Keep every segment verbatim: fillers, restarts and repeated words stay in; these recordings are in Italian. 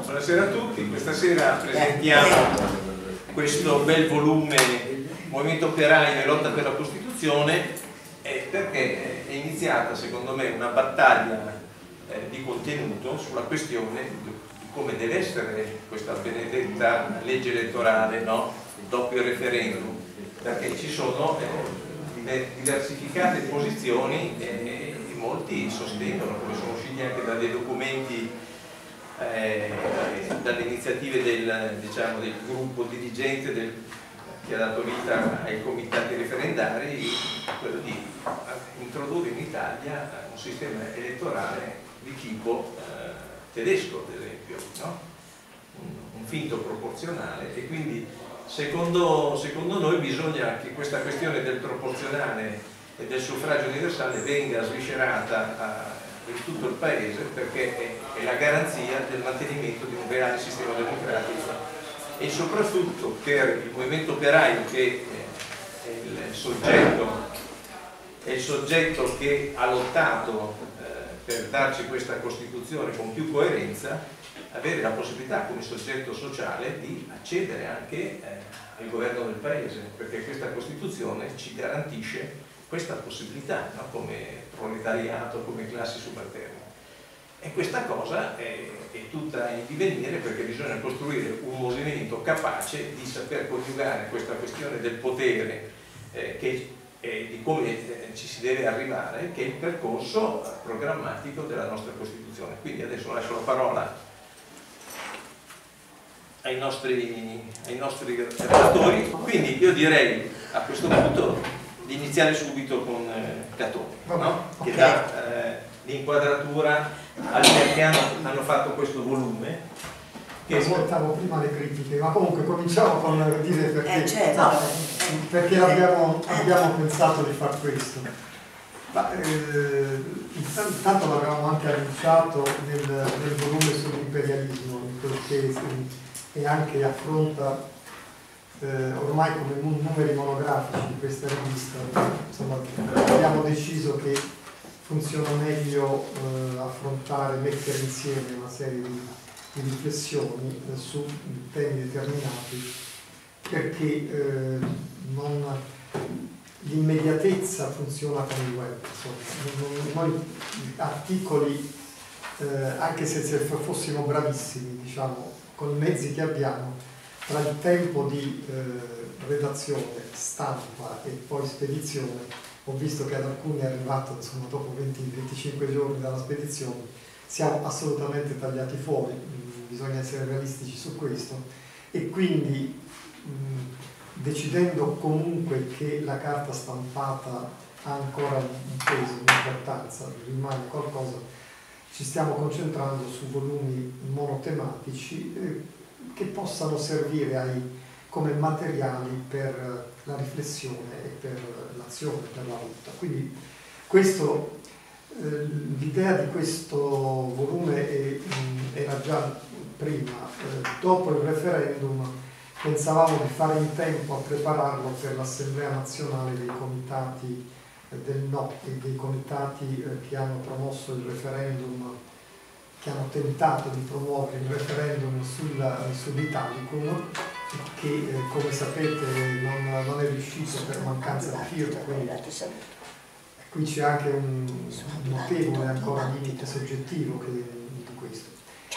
Buonasera a tutti, questa sera presentiamo questo bel volume Movimento Operaio e Lotta per la Costituzione eh, perché è iniziata secondo me una battaglia eh, di contenuto sulla questione di come deve essere questa benedetta legge elettorale, no? Dopo il referendum, perché ci sono eh, diversificate posizioni e molti sostengono, come sono usciti anche da dei documenti, eh, dalle iniziative del, diciamo, del gruppo dirigente del, che ha dato vita ai comitati referendari, quello di introdurre in Italia un sistema elettorale di tipo eh, tedesco, ad esempio, no? un, un finto proporzionale, e quindi secondo, secondo noi bisogna che questa questione del proporzionale e del suffragio universale venga sviscerata a, in tutto il Paese, perché è, è la garanzia del mantenimento di un reale sistema democratico, e soprattutto per il movimento operaio, che è il soggetto, è il soggetto che ha lottato eh, per darci questa Costituzione con più coerenza, avere la possibilità come soggetto sociale di accedere anche eh, al governo del Paese, perché questa Costituzione ci garantisce questa possibilità, no? Come proletariato, come classi subalterne. E questa cosa è, è tutta in divenire, perché bisogna costruire un movimento capace di saper coniugare questa questione del potere, eh, che, eh, di come eh, ci si deve arrivare, che è il percorso programmatico della nostra Costituzione. Quindi adesso lascio la parola ai nostri, ai nostri relatori. Quindi io direi a questo punto di iniziare subito con eh, Catone, no? Che dà eh, l'inquadratura al perché hanno, hanno fatto questo volume. Che ascoltavo prima le critiche, ma comunque cominciamo con dire perché, eh, certo. no, perché abbiamo, abbiamo pensato di far questo. Ma, eh, intanto l'avevamo anche annunciato nel, nel volume sull'imperialismo, perché e anche affronta Eh, ormai come numeri monografici di questa rivista. Insomma, abbiamo deciso che funziona meglio eh, affrontare, mettere insieme una serie di, di riflessioni eh, su temi determinati, perché eh, l'immediatezza funziona con il web. Insomma, noi articoli, eh, anche se, se fossimo bravissimi, diciamo, con i mezzi che abbiamo, tra il tempo di eh, redazione, stampa e poi spedizione, ho visto che ad alcuni è arrivato, insomma, dopo venti venticinque giorni dalla spedizione, siamo assolutamente tagliati fuori, mh, bisogna essere realistici su questo, e quindi mh, decidendo comunque che la carta stampata ha ancora un peso, un'importanza, rimane qualcosa, ci stiamo concentrando su volumi monotematici eh, che possano servire ai, come materiali per la riflessione e per l'azione, per la lotta. Quindi questo, eh, l'idea di questo volume è, mh, era già prima. Eh, dopo il referendum pensavamo di fare in tempo a prepararlo per l'Assemblea nazionale dei comitati eh, del no e dei comitati eh, che hanno promosso il referendum, che hanno tentato di promuovere il referendum sull'Italicum, che eh, come sapete non, non è riuscito per mancanza di firme, quindi qui c'è anche un, un notevole ancora limite soggettivo che, di questo.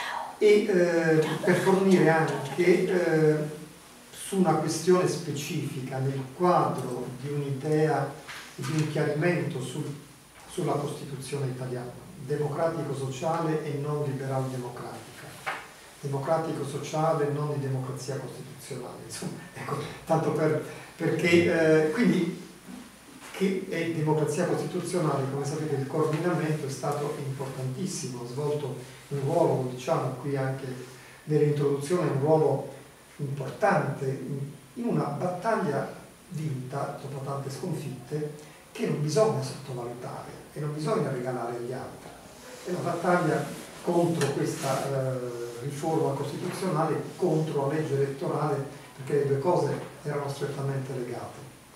E eh, per fornire anche eh, su una questione specifica nel quadro di un'idea, di un chiarimento sul, sulla Costituzione italiana, democratico-sociale e non liberal-democratica, democratico-sociale e non di democrazia costituzionale, insomma, ecco, tanto per, perché eh, quindi che è democrazia costituzionale, come sapete il coordinamento è stato importantissimo, ha svolto un ruolo, diciamo qui anche nell'introduzione, un ruolo importante in una battaglia vinta dopo tante sconfitte che non bisogna sottovalutare e non bisogna regalare agli altri. È una battaglia contro questa eh, riforma costituzionale, contro la legge elettorale, perché le due cose erano strettamente legate.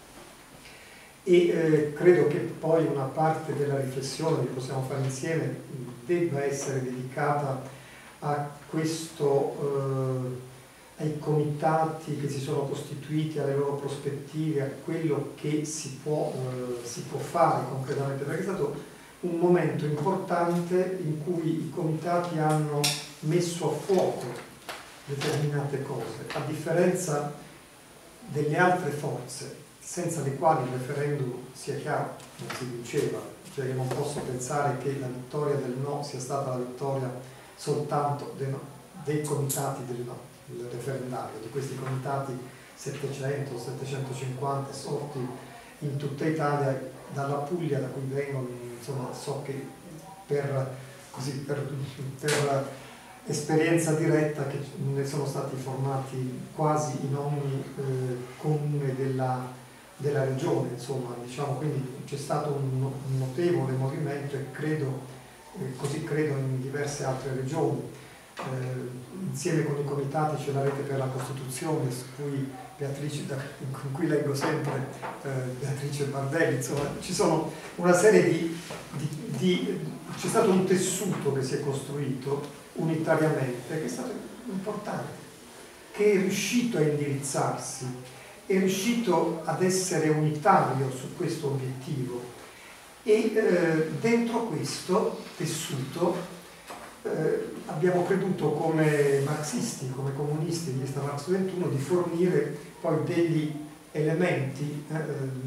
E eh, credo che poi una parte della riflessione che possiamo fare insieme debba essere dedicata a questo, eh, ai comitati che si sono costituiti, alle loro prospettive, a quello che si può, eh, si può fare concretamente, perché è stato un momento importante in cui i comitati hanno messo a fuoco determinate cose, a differenza delle altre forze, senza le quali il referendum, sia chiaro, non si vinceva. Cioè, io non posso pensare che la vittoria del no sia stata la vittoria soltanto dei, no, dei comitati del no, il referendario, di questi comitati settecento settecentocinquanta sorti in tutta Italia, dalla Puglia da cui vengo, insomma, so che per, così, per, per esperienza diretta che ne sono stati formati quasi in ogni eh, comune della, della regione, insomma, diciamo, quindi c'è stato un, un notevole movimento e credo, eh, così credo in diverse altre regioni. Eh, insieme con i comitati c'è la rete per la Costituzione, su cui Beatrice, da, con cui leggo sempre eh, Beatrice Bardelli, insomma, ci sono una serie di, di, di c'è stato un tessuto che si è costruito unitariamente, che è stato importante, che è riuscito a indirizzarsi, è riuscito ad essere unitario su questo obiettivo e eh, dentro questo tessuto eh, abbiamo creduto come marxisti, come comunisti di questa Marx ventuno di fornire poi degli elementi eh,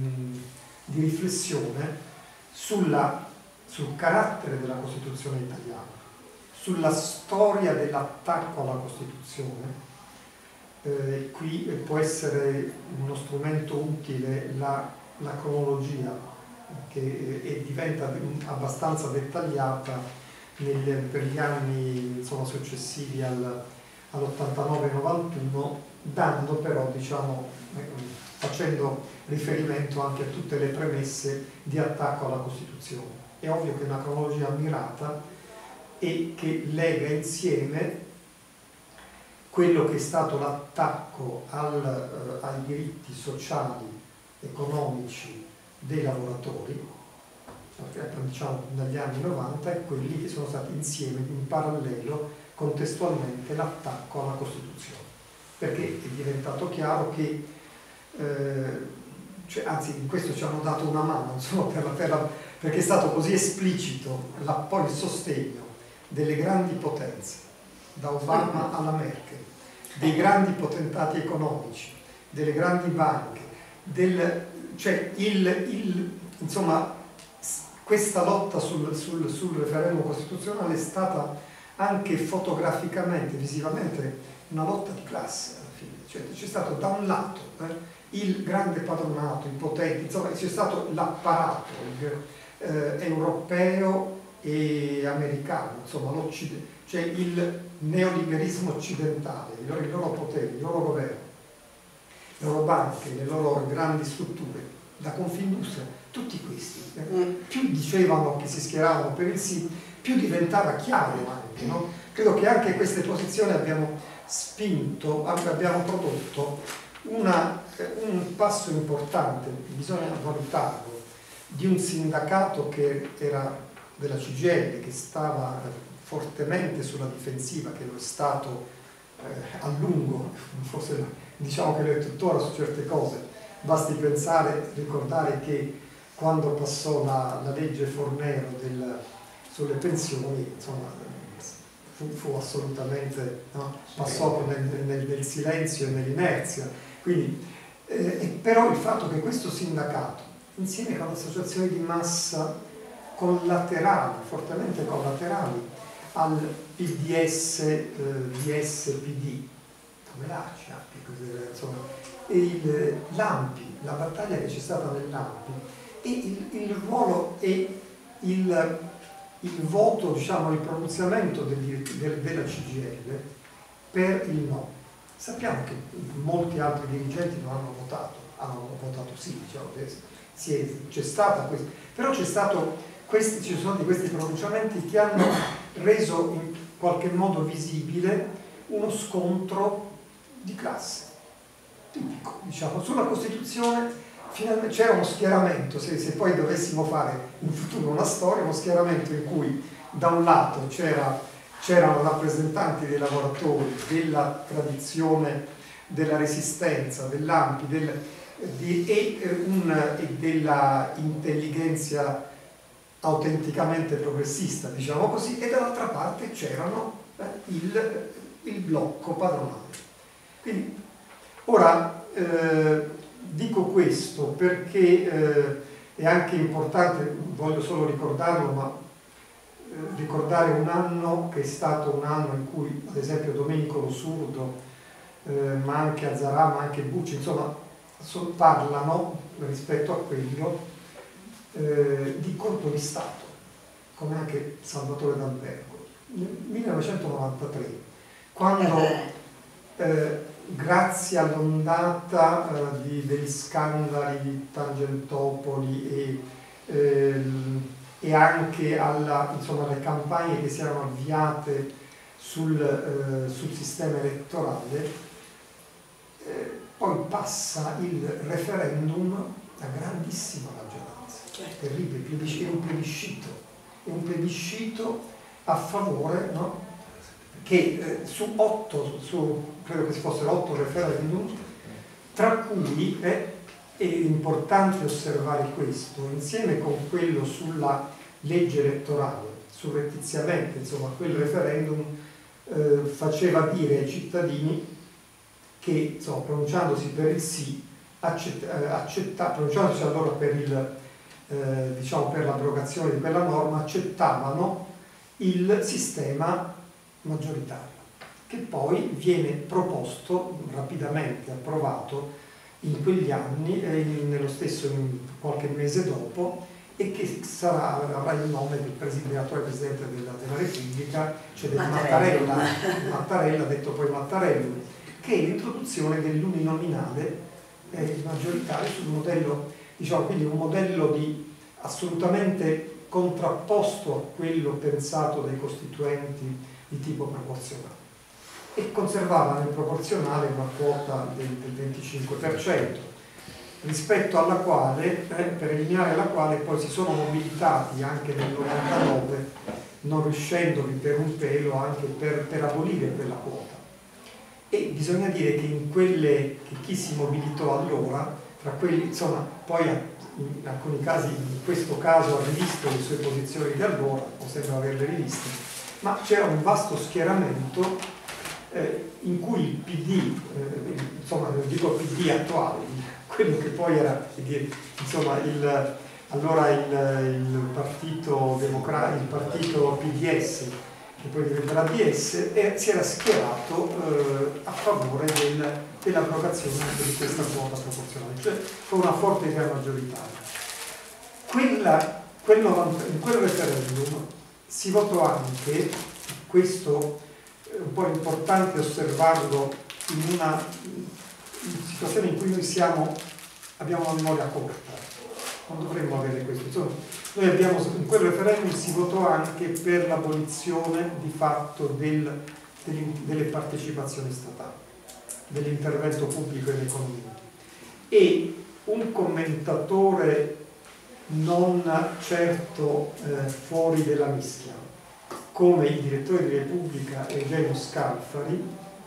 di riflessione sulla, sul carattere della Costituzione italiana, sulla storia dell'attacco alla Costituzione. Eh, qui può essere uno strumento utile la, la cronologia, che eh, diventa abbastanza dettagliata nel, per gli anni, insomma, successivi al, all'ottantanove novantuno, dando però, diciamo, eh, facendo riferimento anche a tutte le premesse di attacco alla Costituzione. È ovvio che è una cronologia mirata e che lega insieme quello che è stato l'attacco al, eh, ai diritti sociali, economici dei lavoratori, diciamo dagli anni novanta, e quelli che sono stati insieme, in parallelo, contestualmente, l'attacco alla Costituzione. Perché è diventato chiaro che, eh, cioè, anzi in questo ci hanno dato una mano, insomma, per la, per la, perché è stato così esplicito la, poi il sostegno delle grandi potenze, da Obama alla Merkel, dei grandi potentati economici, delle grandi banche, del, cioè il, il, insomma, questa lotta sul, sul, sul referendum costituzionale è stata anche fotograficamente, visivamente, una lotta di classe alla fine. Cioè, c'è stato da un lato eh, il grande padronato, i potenti, insomma c'è stato l'apparato eh, europeo e americano, insomma cioè il neoliberismo occidentale, i loro, i loro poteri, il loro governo, le loro banche, le loro grandi strutture, la Confindustria, tutti questi, eh, più dicevano che si schieravano per il sì, più diventava chiaro anche, no? Credo che anche queste posizioni abbiano spinto, abbiamo prodotto una, un passo importante, bisogna valutarlo, di un sindacato che era della C G I L, che stava fortemente sulla difensiva, che lo è stato eh, a lungo, forse diciamo che lo è tuttora su certe cose. Basti pensare, ricordare che quando passò la, la legge Fornero del, sulle pensioni, insomma, fu, fu assolutamente, no? Passò nel, nel, nel silenzio e nell'inerzia. Quindi, eh, però il fatto che questo sindacato, insieme con associazioni di massa collaterali, fortemente collaterali al P D S, eh, D S P D, come l'A C I A P, insomma, e l'ANPI, la battaglia che c'è stata nell'ANPI, e il, il ruolo e il, il voto, diciamo, il pronunziamento del, del, della C G I L per il no. Sappiamo che molti altri dirigenti non hanno votato, hanno votato sì, diciamo, c'è stata questa, però c'è stato questi, ci sono stati questi pronunciamenti che hanno reso in qualche modo visibile uno scontro di classe tipico, diciamo, sulla Costituzione. Finalmente c'era uno schieramento, se, se poi dovessimo fare in futuro una storia, uno schieramento in cui da un lato c'era c'erano rappresentanti dei lavoratori, della tradizione della resistenza, dell'A N P I del, di, e, un, e della intelligenza autenticamente progressista, diciamo così, e dall'altra parte c'erano eh, il, il blocco padronale. Quindi, ora eh, dico questo perché eh, è anche importante, voglio solo ricordarlo, ma eh, ricordare un anno che è stato un anno in cui, ad esempio, Domenico Lo Surdo, eh, ma anche Azzarà, ma anche Bucci, insomma, so, parlano rispetto a quello eh, di colpo di Stato, come anche Salvatore D'Albergo. Nel millenovecentonovantatré, quando eh, grazie all'ondata eh, di, degli scandali di Tangentopoli e, eh, e anche alla, insomma, alle campagne che si erano avviate sul, eh, sul sistema elettorale, eh, poi passa il referendum a grandissima maggioranza, terribile, è un plebiscito, è un plebiscito a favore, no? Che eh, su otto, su, credo che si fossero otto referendum, tra cui è, è importante osservare questo, insieme con quello sulla legge elettorale, surrettiziamente, insomma, quel referendum eh, faceva dire ai cittadini che, insomma, pronunciandosi per il sì, accetta, accetta, pronunciandosi allora per il, eh, diciamo, per l'abrogazione di quella norma, accettavano il sistema maggioritario, che poi viene proposto rapidamente, approvato in quegli anni, e nello stesso in qualche mese dopo, e che sarà, avrà il nome del presidente, attuale presidente della, della Repubblica, cioè del Mattarella, Mattarella, detto poi Mattarello, che è l'introduzione dell'uninominale eh, maggioritario sul modello, diciamo, quindi un modello di assolutamente contrapposto a quello pensato dai costituenti di tipo proporzionale, e conservava nel proporzionale una quota del, del venticinque per cento, rispetto alla quale, eh, per eliminare la quale poi si sono mobilitati anche nel novantanove, non riuscendovi per un pelo anche per, per abolire quella quota. E bisogna dire che in quelle, che chi si mobilitò allora, tra quelli, insomma, poi in alcuni casi, in questo caso ha rivisto le sue posizioni di allora, o sembra averle riviste, ma c'era un vasto schieramento eh, in cui il P D, eh, insomma, dico P D attuale, quello che poi era, insomma, il, allora il, il partito democratico, il partito P D S, che poi diventerà D S, e si era schierato eh, a favore del, dell'abrogazione anche di questa quota proporzionale, cioè con una forte idea maggioritaria. Quella, quel novanta, in quel referendum si votò anche, questo è un po' importante osservarlo in una situazione in cui noi siamo, abbiamo una memoria corta, non dovremmo avere questo. Insomma, noi abbiamo, in quel referendum si votò anche per l'abolizione di fatto del, delle partecipazioni statali, dell'intervento pubblico in economia. E un commentatore non certo eh, fuori della mischia, come il direttore di Repubblica Eugenio Scalfari,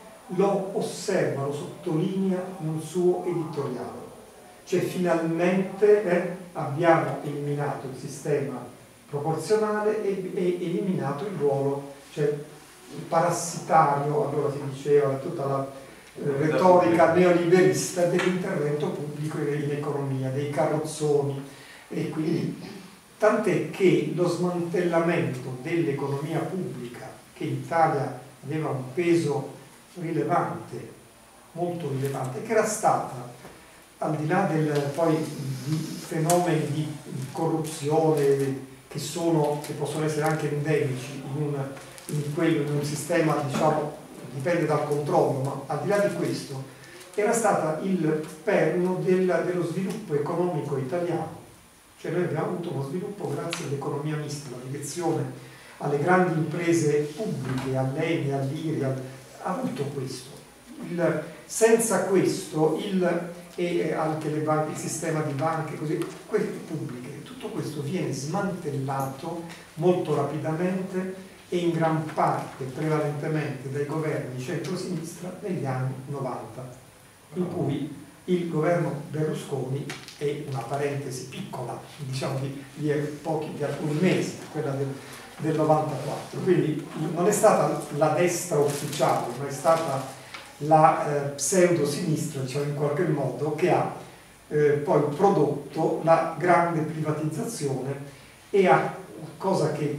lo osserva, lo sottolinea in un suo editoriale. Cioè finalmente eh, abbiamo eliminato il sistema proporzionale e, e eliminato il ruolo, cioè il parassitario, allora si diceva, tutta la eh, retorica neoliberista dell'intervento pubblico in economia, dei carrozzoni, e quindi tant'è che lo smantellamento dell'economia pubblica, che in Italia aveva un peso rilevante, molto rilevante, che era stata, al di là del, poi, di fenomeni di, di corruzione che, sono, che possono essere anche endemici in un, in quello, in un sistema, diciamo, dipende dal controllo, ma al di là di questo era stata il perno del, dello sviluppo economico italiano. Cioè noi abbiamo avuto uno sviluppo grazie all'economia mista, la direzione alle grandi imprese pubbliche, all'E N I, all'I R I, ha avuto questo. Il, senza questo, il, e anche le banche, il sistema di banche, così, quelle pubbliche, tutto questo viene smantellato molto rapidamente e in gran parte, prevalentemente, dai governi di centrosinistra negli anni novanta, in cui il governo Berlusconi è una parentesi piccola, diciamo di, di pochi, di alcuni mesi, quella del, del novantaquattro, quindi non è stata la destra ufficiale, ma è stata la eh, pseudo-sinistra, diciamo in qualche modo, che ha eh, poi prodotto la grande privatizzazione e ha, cosa che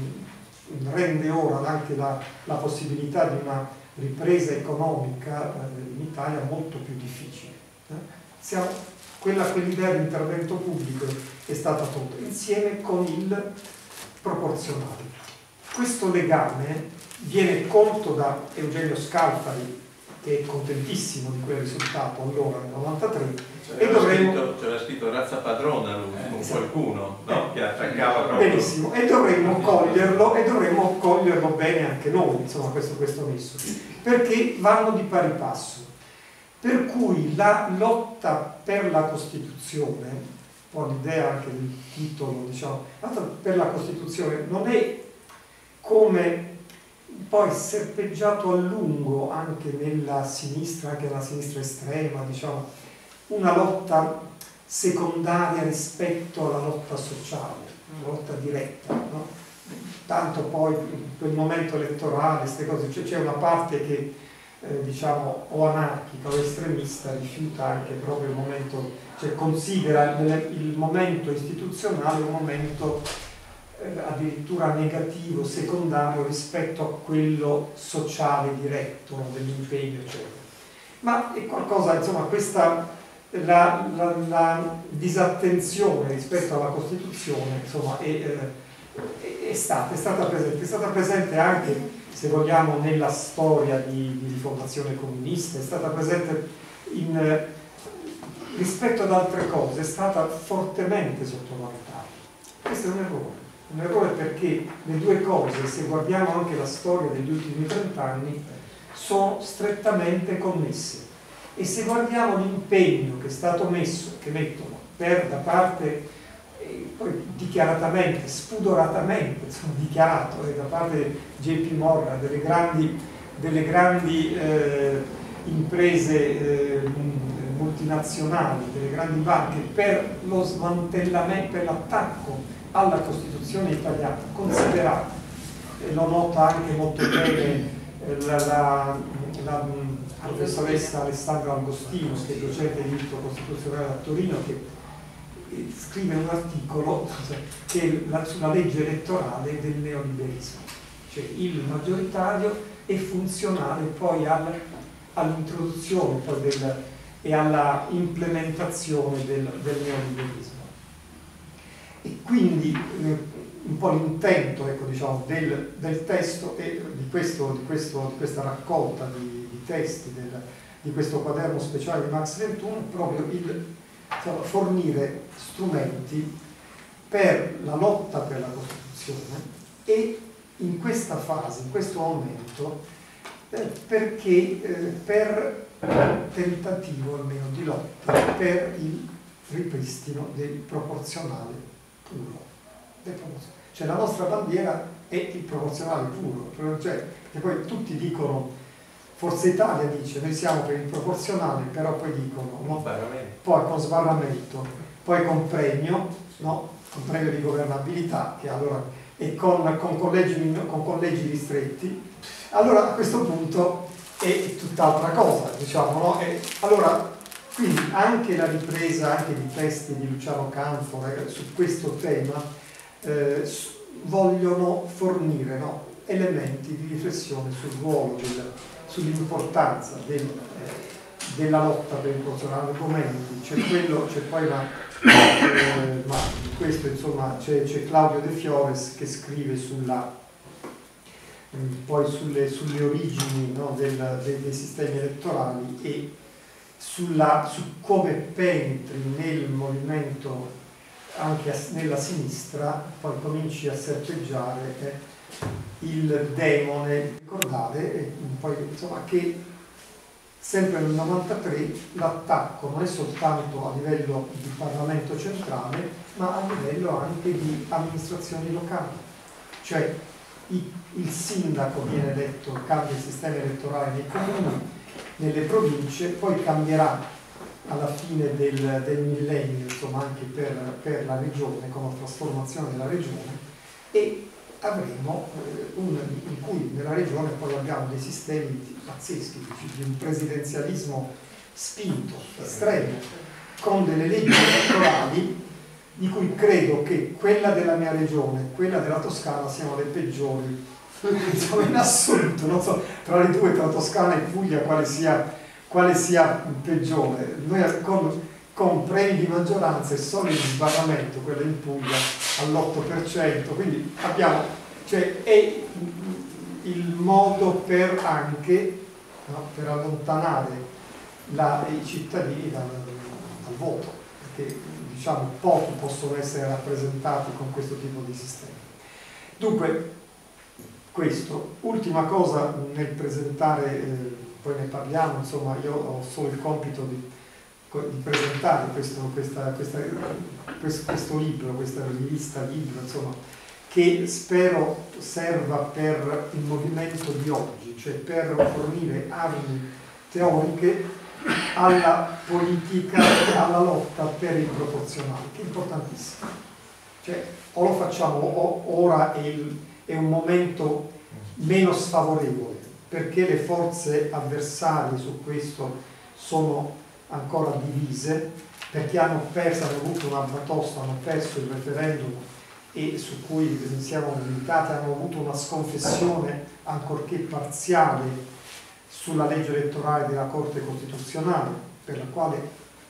mh, rende ora anche la, la possibilità di una ripresa economica eh, in Italia molto più difficile. Eh? Siamo, quella, quell'idea di intervento pubblico è stata tolta insieme con il proporzionale. Questo legame viene colto da Eugenio Scalfari, che è contentissimo di quel risultato allora nel novantatré, e dovremmo... c'era scritto razza padrona lui, con esatto. qualcuno, no? Che attaccava proprio. Benissimo, e dovremmo coglierlo e dovremmo coglierlo bene anche noi, insomma, questo, questo nesso, perché vanno di pari passo. Per cui la lotta per la Costituzione, un po' l'idea anche del titolo, diciamo, la lotta per la Costituzione non è come poi serpeggiato a lungo anche nella sinistra, anche nella sinistra estrema, diciamo, una lotta secondaria rispetto alla lotta sociale, una lotta diretta, no? Tanto poi in quel momento elettorale, queste cose, cioè, c'è una parte che eh, diciamo o anarchica o estremista rifiuta anche proprio il momento, cioè considera il momento istituzionale un momento eh, addirittura negativo, secondario rispetto a quello sociale diretto, no? Dell'impegno, eccetera. Ma è qualcosa, insomma, questa La, la, la disattenzione rispetto alla Costituzione, insomma, è, è, è, stata, è stata presente, è stata presente anche, se vogliamo, nella storia di, di rifondazione comunista, è stata presente in, rispetto ad altre cose, è stata fortemente sottovalutata. Questo è un errore, un errore perché le due cose, se guardiamo anche la storia degli ultimi trent'anni, sono strettamente connesse. E se guardiamo l'impegno che è stato messo, che mettono per da parte, eh, poi dichiaratamente, spudoratamente, insomma, dichiarato eh, da parte di J P Morgan, delle grandi, delle grandi eh, imprese eh, multinazionali, delle grandi banche, per lo smantellamento, per l'attacco alla Costituzione italiana, considerate, e lo nota anche molto bene eh, la, la, la la professoressa Alessandra Agostino, che è docente di diritto costituzionale a Torino, che scrive un articolo che è sulla legge elettorale del neoliberismo, cioè il maggioritario è funzionale poi al, all'introduzione poi del, e alla implementazione del, del neoliberismo. E quindi eh, un po' l'intento, ecco, diciamo, del, del testo e di, questo, di, questo, di questa raccolta di testi del, di questo quaderno speciale di Max ventuno, proprio il insomma, fornire strumenti per la lotta per la Costituzione e in questa fase, in questo momento, eh, perché eh, per tentativo almeno di lotta per il ripristino del proporzionale puro. Del proporzionale. Cioè la nostra bandiera è il proporzionale puro, cioè, che poi tutti dicono, Forza Italia dice noi siamo per il proporzionale, però poi dicono no? Poi con sbarramento, poi con premio, no? Con premio di governabilità, che allora, e con, con, collegi, con collegi ristretti, allora a questo punto è tutt'altra cosa, diciamo, no? E allora, quindi anche la ripresa anche di testi di Luciano Canfora eh, su questo tema eh, vogliono fornire, no? Elementi di riflessione sul ruolo del sull'importanza del, eh, della lotta per il proporzionale argomenti, c'è quello, c'è poi una, eh, ma di questo insomma c'è, c'è Claudio De Fiores che scrive sulla, eh, poi sulle, sulle origini no, del, dei, dei sistemi elettorali e sulla, su come penetri nel movimento anche a, nella sinistra, poi cominci a serpeggiare eh, il demone, ricordate, e poi insomma che sempre nel novantatré l'attacco non è soltanto a livello di Parlamento centrale, ma a livello anche di amministrazioni locali, cioè i, il sindaco viene eletto, cambia il sistema elettorale nei comuni, nelle province, poi cambierà alla fine del, del millennio, insomma anche per, per la regione, con la trasformazione della regione, e avremo eh, un, in cui nella regione poi abbiamo dei sistemi pazzeschi, di un presidenzialismo spinto, estremo, con delle leggi elettorali di cui credo che quella della mia regione e quella della Toscana siano le peggiori, insomma, in assoluto. Non so tra le due, tra Toscana e Puglia, quale sia, quale sia peggiore. Noi con, con premi di maggioranza e solo il sbarramento, quello in Puglia, all'otto per cento, quindi abbiamo, cioè è il modo per anche, no, per allontanare la, i cittadini dal, dal voto, perché diciamo pochi possono essere rappresentati con questo tipo di sistema. Dunque, questo. Ultima cosa nel presentare, eh, poi ne parliamo, insomma io ho solo il compito di, di presentare questo, questa, questa, questo, questo libro, questa rivista libro, insomma, che spero serva per il movimento di oggi, cioè per fornire armi teoriche alla politica, alla lotta per il proporzionale, che è importantissimo. Cioè, o lo facciamo o ora è, il, è un momento meno sfavorevole, perché le forze avversarie su questo sono ancora divise, perché hanno perso, hanno avuto una batosta, hanno perso il referendum e su cui siamo militati, hanno avuto una sconfissione ancorché parziale sulla legge elettorale della Corte Costituzionale, per la quale,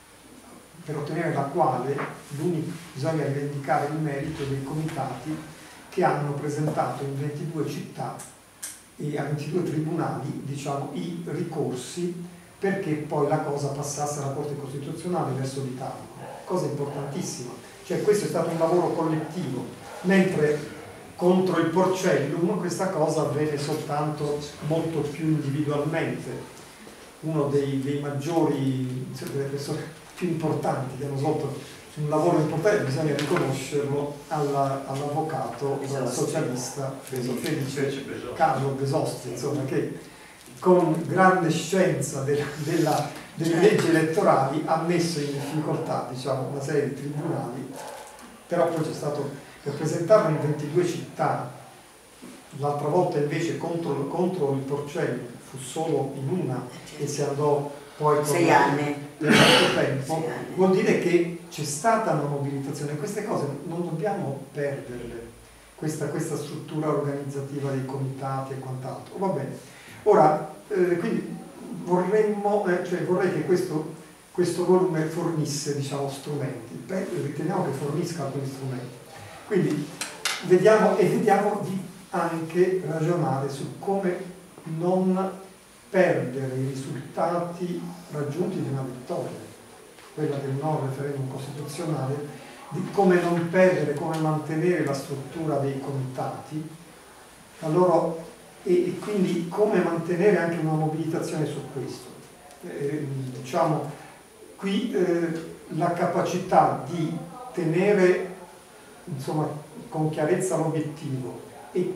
per ottenere la quale bisogna rivendicare il merito dei comitati che hanno presentato in ventidue città e a ventidue tribunali, diciamo, i ricorsi perché poi la cosa passasse alla Corte Costituzionale verso l'Italia. Cosa importantissima. Cioè questo è stato un lavoro collettivo, mentre contro il Porcellum questa cosa avviene soltanto molto più individualmente. Uno dei, dei maggiori, delle persone più importanti che hanno svolto un lavoro importante, bisogna riconoscerlo, all'avvocato all socialista Felice Carlo Besosti, insomma, che con grande scienza della, della, delle leggi elettorali ha messo in difficoltà, diciamo, una serie di tribunali, però poi c'è stato, per presentarlo in ventidue città, l'altra volta invece contro, contro il Porcellum fu solo in una e si andò poi con sei anni per tanto tempo, vuol dire che c'è stata una mobilitazione. Queste cose non dobbiamo perderle, questa, questa struttura organizzativa dei comitati e quant'altro. Va bene. Ora, eh, quindi vorremmo, eh, cioè vorrei che questo, questo volume fornisse, diciamo, strumenti. Beh, riteniamo che fornisca alcuni strumenti. Quindi vediamo e vediamo di anche ragionare su come non perdere i risultati raggiunti di una vittoria, quella del no referendum costituzionale, di come non perdere, come mantenere la struttura dei comitati, allora, e, e quindi come mantenere anche una mobilitazione su questo. Eh, diciamo, qui eh, la capacità di tenere, insomma, con chiarezza l'obiettivo e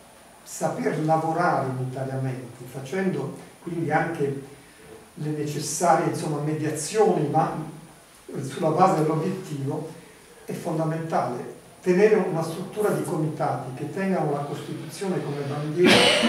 saper lavorare unitariamente, facendo quindi anche le necessarie, insomma, mediazioni, ma sulla base dell'obiettivo, è fondamentale. Tenere una struttura di comitati che tengano la Costituzione come bandiera,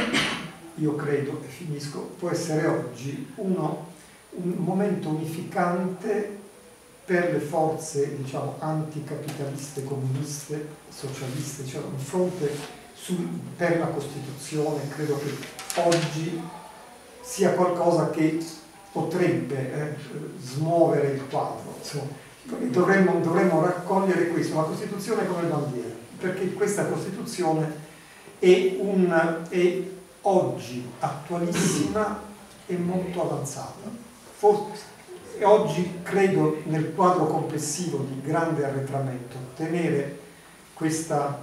io credo, e finisco, può essere oggi uno, un momento unificante per le forze, diciamo, anticapitaliste, comuniste, socialiste, cioè un fronte su, per la Costituzione. Credo che oggi sia qualcosa che potrebbe eh, smuovere il quadro. Insomma, dovremmo, dovremmo raccogliere questo, la Costituzione come bandiera, perché questa Costituzione è, un, è oggi attualissima e molto avanzata. Forse, e oggi credo nel quadro complessivo di grande arretramento tenere questa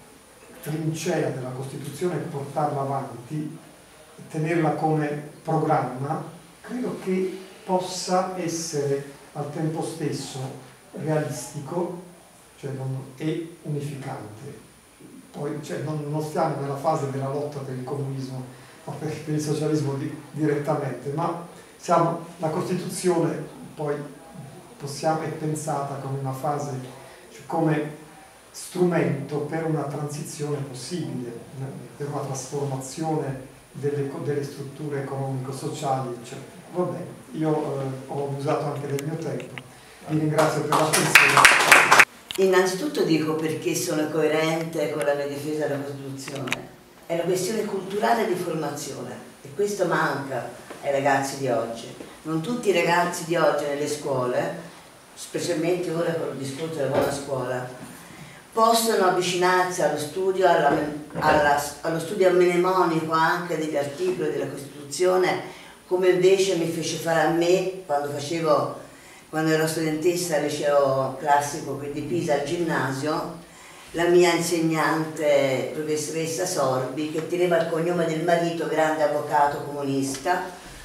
trincea della Costituzione e portarla avanti, tenerla come programma, credo che possa essere al tempo stesso realistico, cioè non, e unificante. poi cioè, non, non stiamo nella fase della lotta per il comunismo o per, per il socialismo di, direttamente, ma siamo, la Costituzione poi possiamo, è pensata come una fase, cioè come strumento per una transizione possibile, per una trasformazione delle, delle strutture economico-sociali, cioè, va bene, io eh, ho abusato anche del mio tempo, vi ringrazio per l'attenzione. Innanzitutto dico perché sono coerente con la mia difesa della Costituzione, è una questione culturale di formazione e questo manca ai ragazzi di oggi. Non tutti i ragazzi di oggi nelle scuole, specialmente ora con il discorso della buona scuola, possono avvicinarsi allo studio, alla, alla, allo studio mnemonico anche degli articoli della Costituzione, come invece mi fece fare a me quando facevo, quando ero studentessa al liceo classico, quindi Pisa al ginnasio, la mia insegnante, professoressa Sorbi, che teneva il cognome del marito, grande avvocato comunista,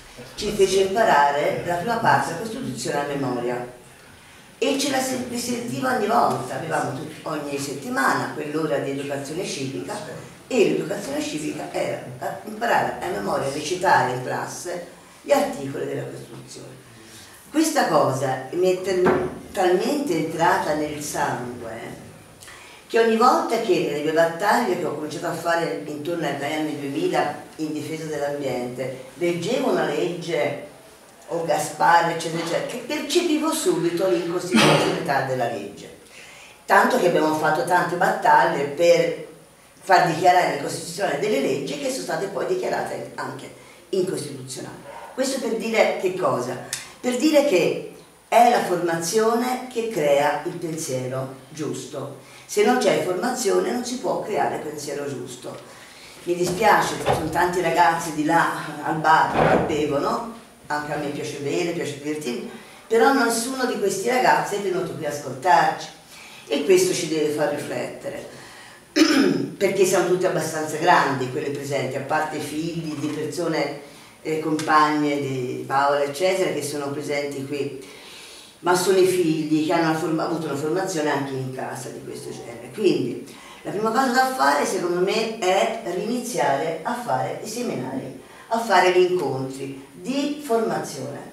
ci fece imparare la prima parte della Costituzione a memoria. E ce la risentiva ogni volta, avevamo ogni settimana quell'ora di educazione civica e l'educazione civica era imparare a memoria, recitare in classe gli articoli della Costituzione. Questa cosa mi è talmente entrata nel sangue che ogni volta che nelle mie battaglie che ho cominciato a fare intorno agli anni duemila in difesa dell'ambiente, leggevo una legge o Gasparri, eccetera, eccetera, che percepivo subito l'incostituzionalità della legge. Tanto che abbiamo fatto tante battaglie per far dichiarare l'incostituzionalità delle leggi che sono state poi dichiarate anche incostituzionali. Questo per dire che cosa? Per dire che è la formazione che crea il pensiero giusto. Se non c'è formazione non si può creare pensiero giusto. Mi dispiace, sono tanti ragazzi di là al bar che bevono, anche a me piace bere, piace divertirmi, però nessuno di questi ragazzi è venuto qui a ascoltarci e questo ci deve far riflettere, perché siamo tutti abbastanza grandi, quelli presenti, a parte i figli di persone, eh, compagne di Paola, eccetera, che sono presenti qui, ma sono i figli che hanno una avuto una formazione anche in casa di questo genere. Quindi la prima cosa da fare, secondo me, è riniziare a fare i seminari, a fare gli incontri di formazione.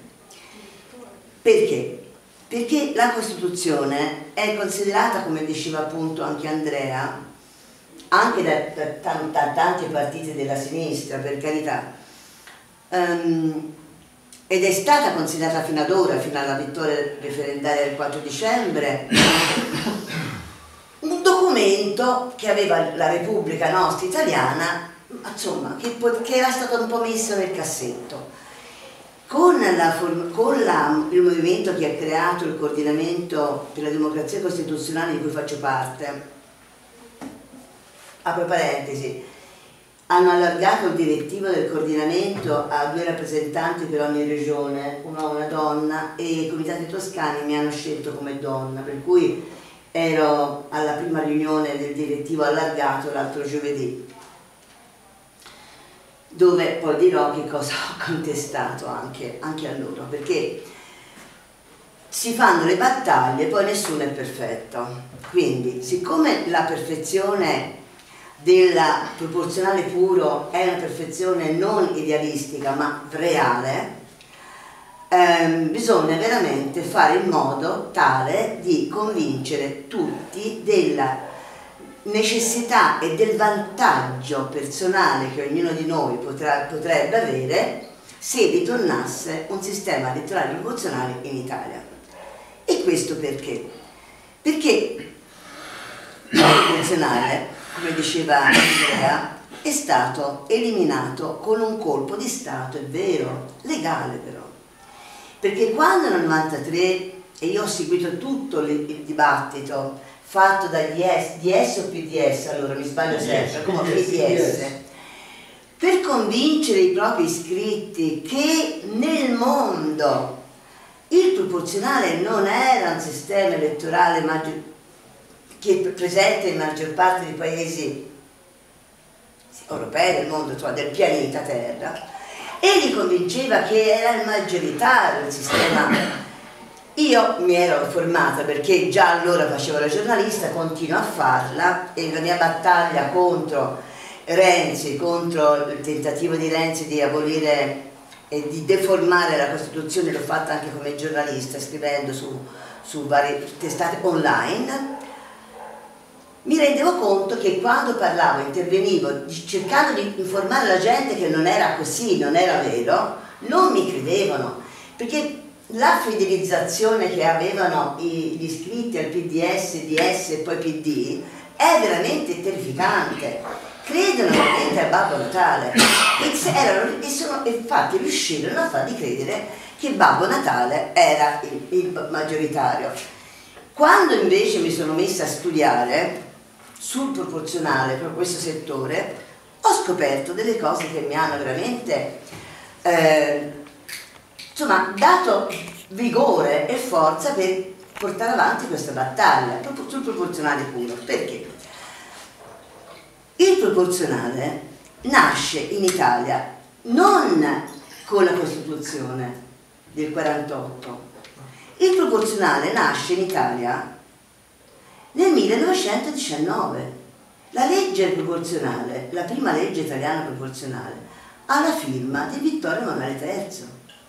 Perché? Perché la Costituzione è considerata, come diceva appunto anche Andrea, anche da, da, da tanti partiti della sinistra, per carità, um, ed è stata considerata fino ad ora, fino alla vittoria referendaria del quattro dicembre, un documento che aveva la Repubblica nostra italiana, insomma, che, che era stato un po' messo nel cassetto. Con, la, con la, il movimento che ha creato il coordinamento per la democrazia costituzionale di cui faccio parte, apro parentesi, hanno allargato il direttivo del coordinamento a due rappresentanti per ogni regione, un uomo e una donna, e i comitati toscani mi hanno scelto come donna, per cui ero alla prima riunione del direttivo allargato l'altro giovedì, dove poi dirò che cosa ho contestato anche, anche a loro, perché si fanno le battaglie e poi nessuno è perfetto. Quindi, siccome la perfezione del proporzionale puro è una perfezione non idealistica ma reale, ehm, bisogna veramente fare in modo tale di convincere tutti della necessità e del vantaggio personale che ognuno di noi potrà, potrebbe avere se ritornasse un sistema elettorale proporzionale in Italia. E questo perché? Perché il proporzionale, come diceva Andrea, è stato eliminato con un colpo di Stato, è vero, legale però. Perché quando nel novantatré, e io ho seguito tutto il dibattito fatto da D S, D S o P D S, allora mi sbaglio sempre, come P D S, per convincere i propri iscritti che nel mondo il proporzionale non era un sistema elettorale maggior, che è presente in maggior parte dei paesi europei, del mondo, cioè del pianeta Terra, e li convinceva che era il maggioritario il sistema. Io mi ero formata perché già allora facevo la giornalista, continuo a farla, e la mia battaglia contro Renzi, contro il tentativo di Renzi di abolire e di deformare la Costituzione, l'ho fatta anche come giornalista, scrivendo su, su varie testate online. Mi rendevo conto che quando parlavo, intervenivo, cercando di informare la gente che non era così, non era vero, non mi credevano, perché la fidelizzazione che avevano gli iscritti al P D S, D S e poi P D è veramente terrificante. Credono veramente al Babbo Natale e, erano, e sono, infatti riuscirono a fargli credere che Babbo Natale era il, il maggioritario. Quando invece mi sono messa a studiare sul proporzionale, per questo settore, ho scoperto delle cose che mi hanno veramente eh, insomma, dato vigore e forza per portare avanti questa battaglia sul proporzionale puro. Perché? Il proporzionale nasce in Italia non con la Costituzione del quarantotto, il proporzionale nasce in Italia nel millenovecentodiciannove. La legge proporzionale, la prima legge italiana proporzionale, ha la firma di Vittorio Emanuele terzo.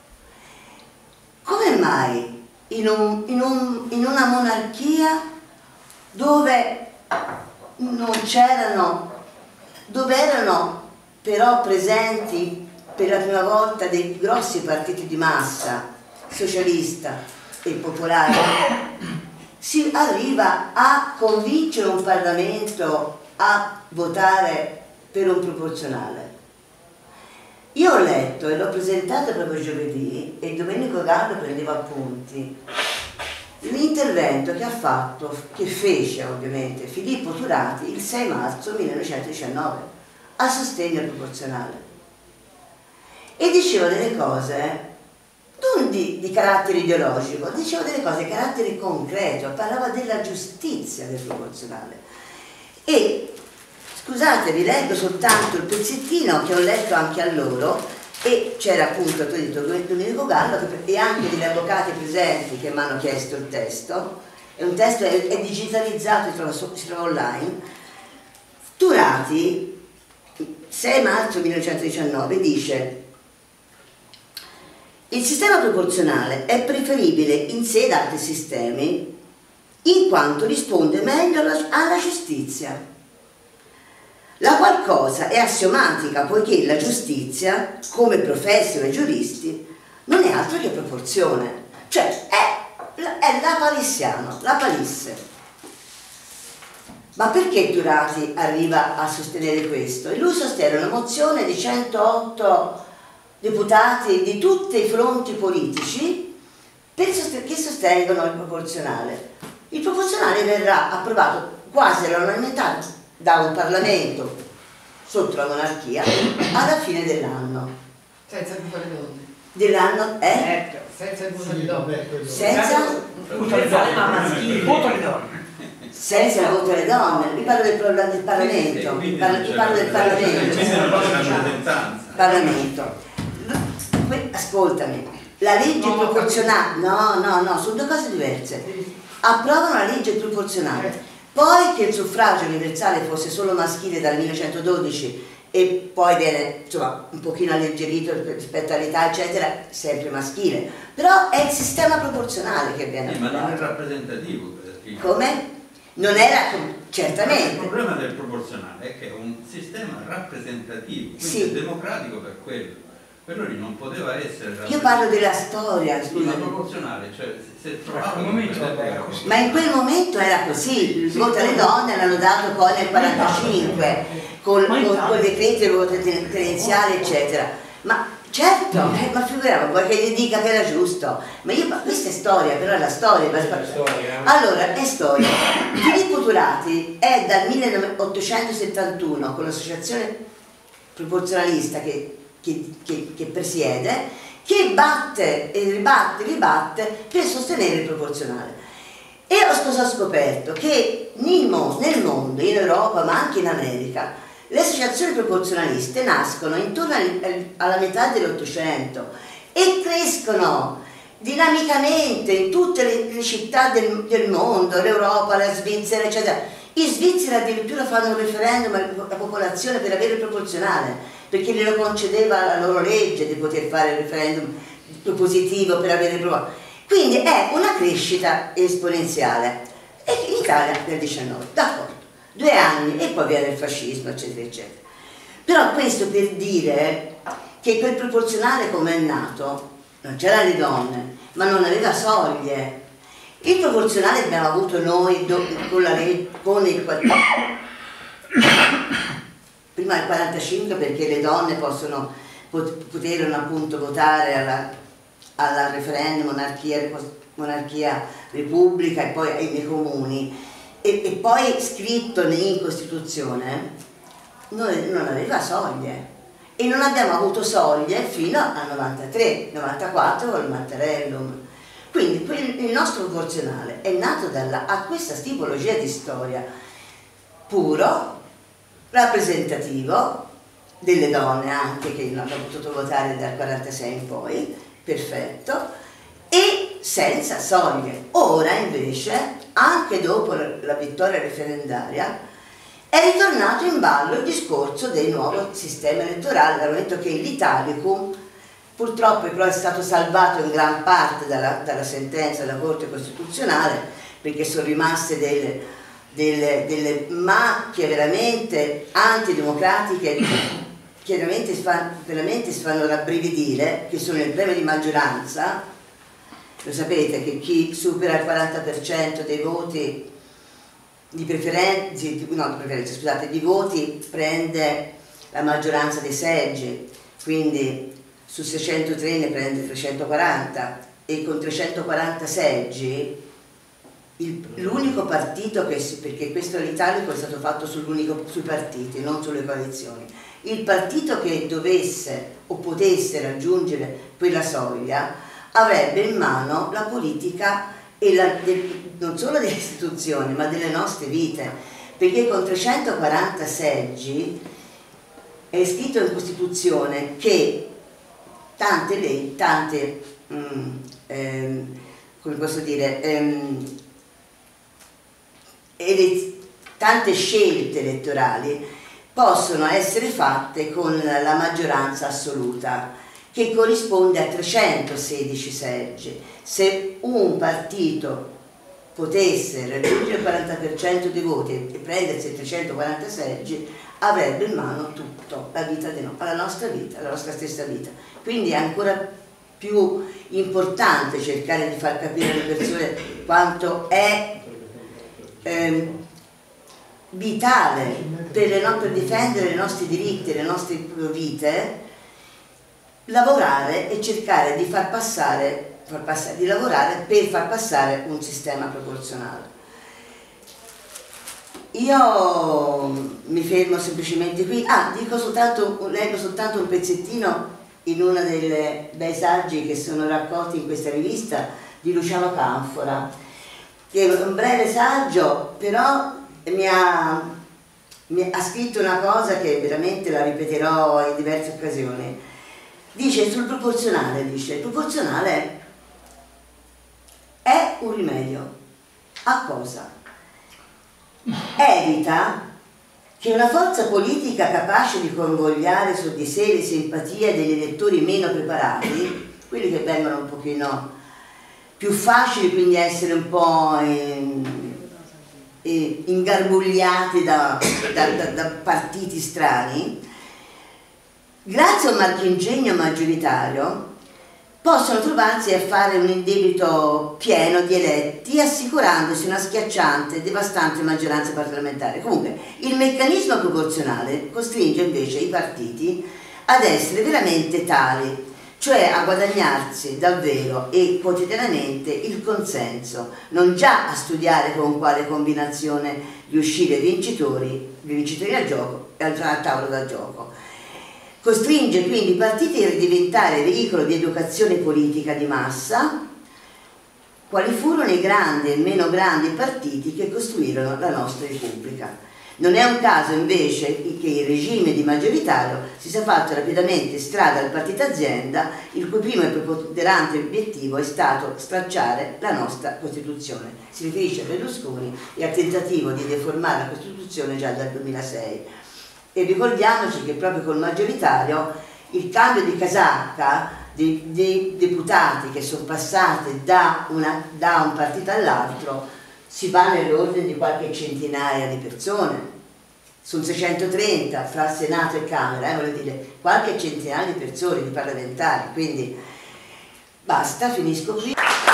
Come mai in, un, in, un, in una monarchia dove non c'erano, dove erano però presenti per la prima volta dei grossi partiti di massa, socialista e popolare, si arriva a convincere un Parlamento a votare per un proporzionale? Io ho letto e l'ho presentato proprio giovedì, e Domenico Gallo prendeva appunti, l'intervento che ha fatto, che fece ovviamente Filippo Turati il sei marzo millenovecentodiciannove a sostegno del proporzionale, e diceva delle cose non di, di carattere ideologico, diceva delle cose di carattere concreto, parlava della giustizia del proporzionale. E scusate, vi leggo soltanto il pezzettino che ho letto anche a loro, e c'era appunto, tu hai detto, Domenico Gallo e anche degli avvocati presenti che mi hanno chiesto il testo. È un testo, è, è digitalizzato, si trova, si trova online. Turati, sei marzo millenovecentodiciannove, dice: il sistema proporzionale è preferibile in sé ad altri sistemi in quanto risponde meglio alla, alla giustizia, la qual cosa è assiomatica, poiché la giustizia, come professano i giuristi, non è altro che proporzione, cioè è, è la palissiano, la palisse. Ma perché Turati arriva a sostenere questo? E lui sostiene una mozione di centootto deputati di tutti i fronti politici per sost- che sostengono il proporzionale. Il proporzionale verrà approvato quasi all'unanimità da un Parlamento sotto la monarchia alla fine dell'anno. Senza il voto alle donne. Dell'anno, eh? Senza il voto alle donne. Senza il voto alle donne, ma maschile, il voto alle donne. Senza il voto alle donne. Vi parlo del, del Parlamento. Vi parlo, vi parlo del Parlamento. Parlamento. Ascoltami, la legge no, proporzionale, no, no, no, sono due cose diverse. Approvano la legge proporzionale, poi che il suffragio universale fosse solo maschile dal millenovecentododici e poi viene insomma un pochino alleggerito rispetto all'età eccetera, sempre maschile, però è il sistema proporzionale che viene approvato. Ma non è rappresentativo. Come? Non era, certamente. Il problema del proporzionale è che è un sistema rappresentativo, quindi sì, è democratico per quello. Per lui non poteva essere. Io parlo della storia, scusa. Ma proporzionale, cioè se trovavano momento era così. Ma in quel momento era così, il voto alle donne l'hanno dato poi nel quarantacinque, con, con, con i decreti del voto tendenziale, eccetera. Ma certo, eh, ma figuriamo, vuoi che gli dica che era giusto? Ma io, questa è storia, però è la storia. Allora, è storia. Filippo Turati è dal milleottocentosettantuno con l'associazione proporzionalista che Che, che, che presiede, che batte e ribatte, ribatte per sostenere il proporzionale. E ho, cosa ho scoperto? Che nel mondo, nel mondo, in Europa ma anche in America, le associazioni proporzionaliste nascono intorno alla metà dell'Ottocento e crescono dinamicamente in tutte le, le città del, del mondo, l'Europa, la Svizzera, eccetera. In Svizzera addirittura fanno un referendum alla popolazione per avere il proporzionale, perché glielo concedeva la loro legge di poter fare il referendum propositivo per avere il proporzionale. Quindi è una crescita esponenziale. E in Italia nel diciannove, d'accordo, due anni e poi viene il fascismo, eccetera, eccetera. Però questo per dire che quel proporzionale come è nato, non c'erano le donne, ma non aveva soglie. Il proporzionale che abbiamo avuto noi con, la, con il prima del quarantacinque, perché le donne possono, poterono appunto votare alla, alla referendum monarchia, monarchia repubblica e poi nei comuni, e, e poi scritto in Costituzione, non, non aveva soglie. E non abbiamo avuto soglie fino al novantatré novantaquattro con il Mattarellum. Quindi il nostro proporzionale è nato dalla, a questa tipologia di storia puro, rappresentativo, delle donne anche che non hanno potuto votare dal quarantasei in poi, perfetto, e senza soglie. Ora invece, anche dopo la vittoria referendaria, è ritornato in ballo il discorso del nuovo sistema elettorale, dal momento che l'Italicum purtroppo però è stato salvato in gran parte dalla, dalla sentenza della Corte Costituzionale, perché sono rimaste delle, delle, delle macchie veramente antidemocratiche che veramente si, fanno, veramente si fanno rabbrividire, che sono il premio di maggioranza. Lo sapete che chi supera il quaranta per cento dei voti di preferenze, no, di preferenze, scusate, di voti prende la maggioranza dei seggi, quindi su seicentotré ne prende trecentoquaranta, e con trecentoquaranta seggi l'unico partito che si, perché questo l'italico è stato fatto sui partiti, non sulle coalizioni, il partito che dovesse o potesse raggiungere quella soglia avrebbe in mano la politica e la, del, non solo delle istituzioni ma delle nostre vite, perché con trecentoquaranta seggi è scritto in Costituzione che tante leggi, tante mm, ehm, come posso dire ehm, tante scelte elettorali possono essere fatte con la maggioranza assoluta, che corrisponde a trecentosedici seggi. Se un partito potesse raggiungere il quaranta per cento dei voti e prendersi trecentoquaranta seggi, avrebbe in mano tutto, la vita di no, la nostra vita, la nostra stessa vita. Quindi è ancora più importante cercare di far capire alle persone quanto è eh, vitale per, le no, per difendere i nostri diritti, le nostre vite, lavorare e cercare di far passare, far passare, di lavorare per far passare un sistema proporzionale. Io mi fermo semplicemente qui. Ah, dico soltanto, leggo soltanto un pezzettino in uno dei bei saggi che sono raccolti in questa rivista di Luciano Canfora, che è un breve saggio, però mi ha, mi ha scritto una cosa che veramente la ripeterò in diverse occasioni. Dice sul proporzionale, dice, il proporzionale è un rimedio. A cosa? Evita che una forza politica capace di convogliare su di sé le simpatie degli elettori meno preparati, quelli che vengono un pochino più facili, quindi essere un po' in, in, ingarbugliati da, da, da, da partiti strani, grazie a un marchingegno maggioritario possono trovarsi a fare un indebito pieno di eletti, assicurandosi una schiacciante e devastante maggioranza parlamentare. Comunque, il meccanismo proporzionale costringe invece i partiti ad essere veramente tali, cioè a guadagnarsi davvero e quotidianamente il consenso, non già a studiare con quale combinazione di uscire vincitori, vincitori al gioco e al tavolo da gioco. Costringe quindi i partiti a diventare veicolo di educazione politica di massa, quali furono i grandi e meno grandi partiti che costruirono la nostra Repubblica. Non è un caso invece che il regime di maggioritario si sia fatto rapidamente strada al partito azienda, il cui primo e preponderante obiettivo è stato stracciare la nostra Costituzione. Si riferisce a Berlusconi e al tentativo di deformare la Costituzione già dal duemilasei. E ricordiamoci che proprio col maggioritario il cambio di casacca dei, dei deputati che sono passati da, una, da un partito all'altro si va nell'ordine di qualche centinaia di persone, sul seicentotrenta fra Senato e Camera, eh, voglio dire, qualche centinaia di persone, di parlamentari, quindi basta, finisco qui.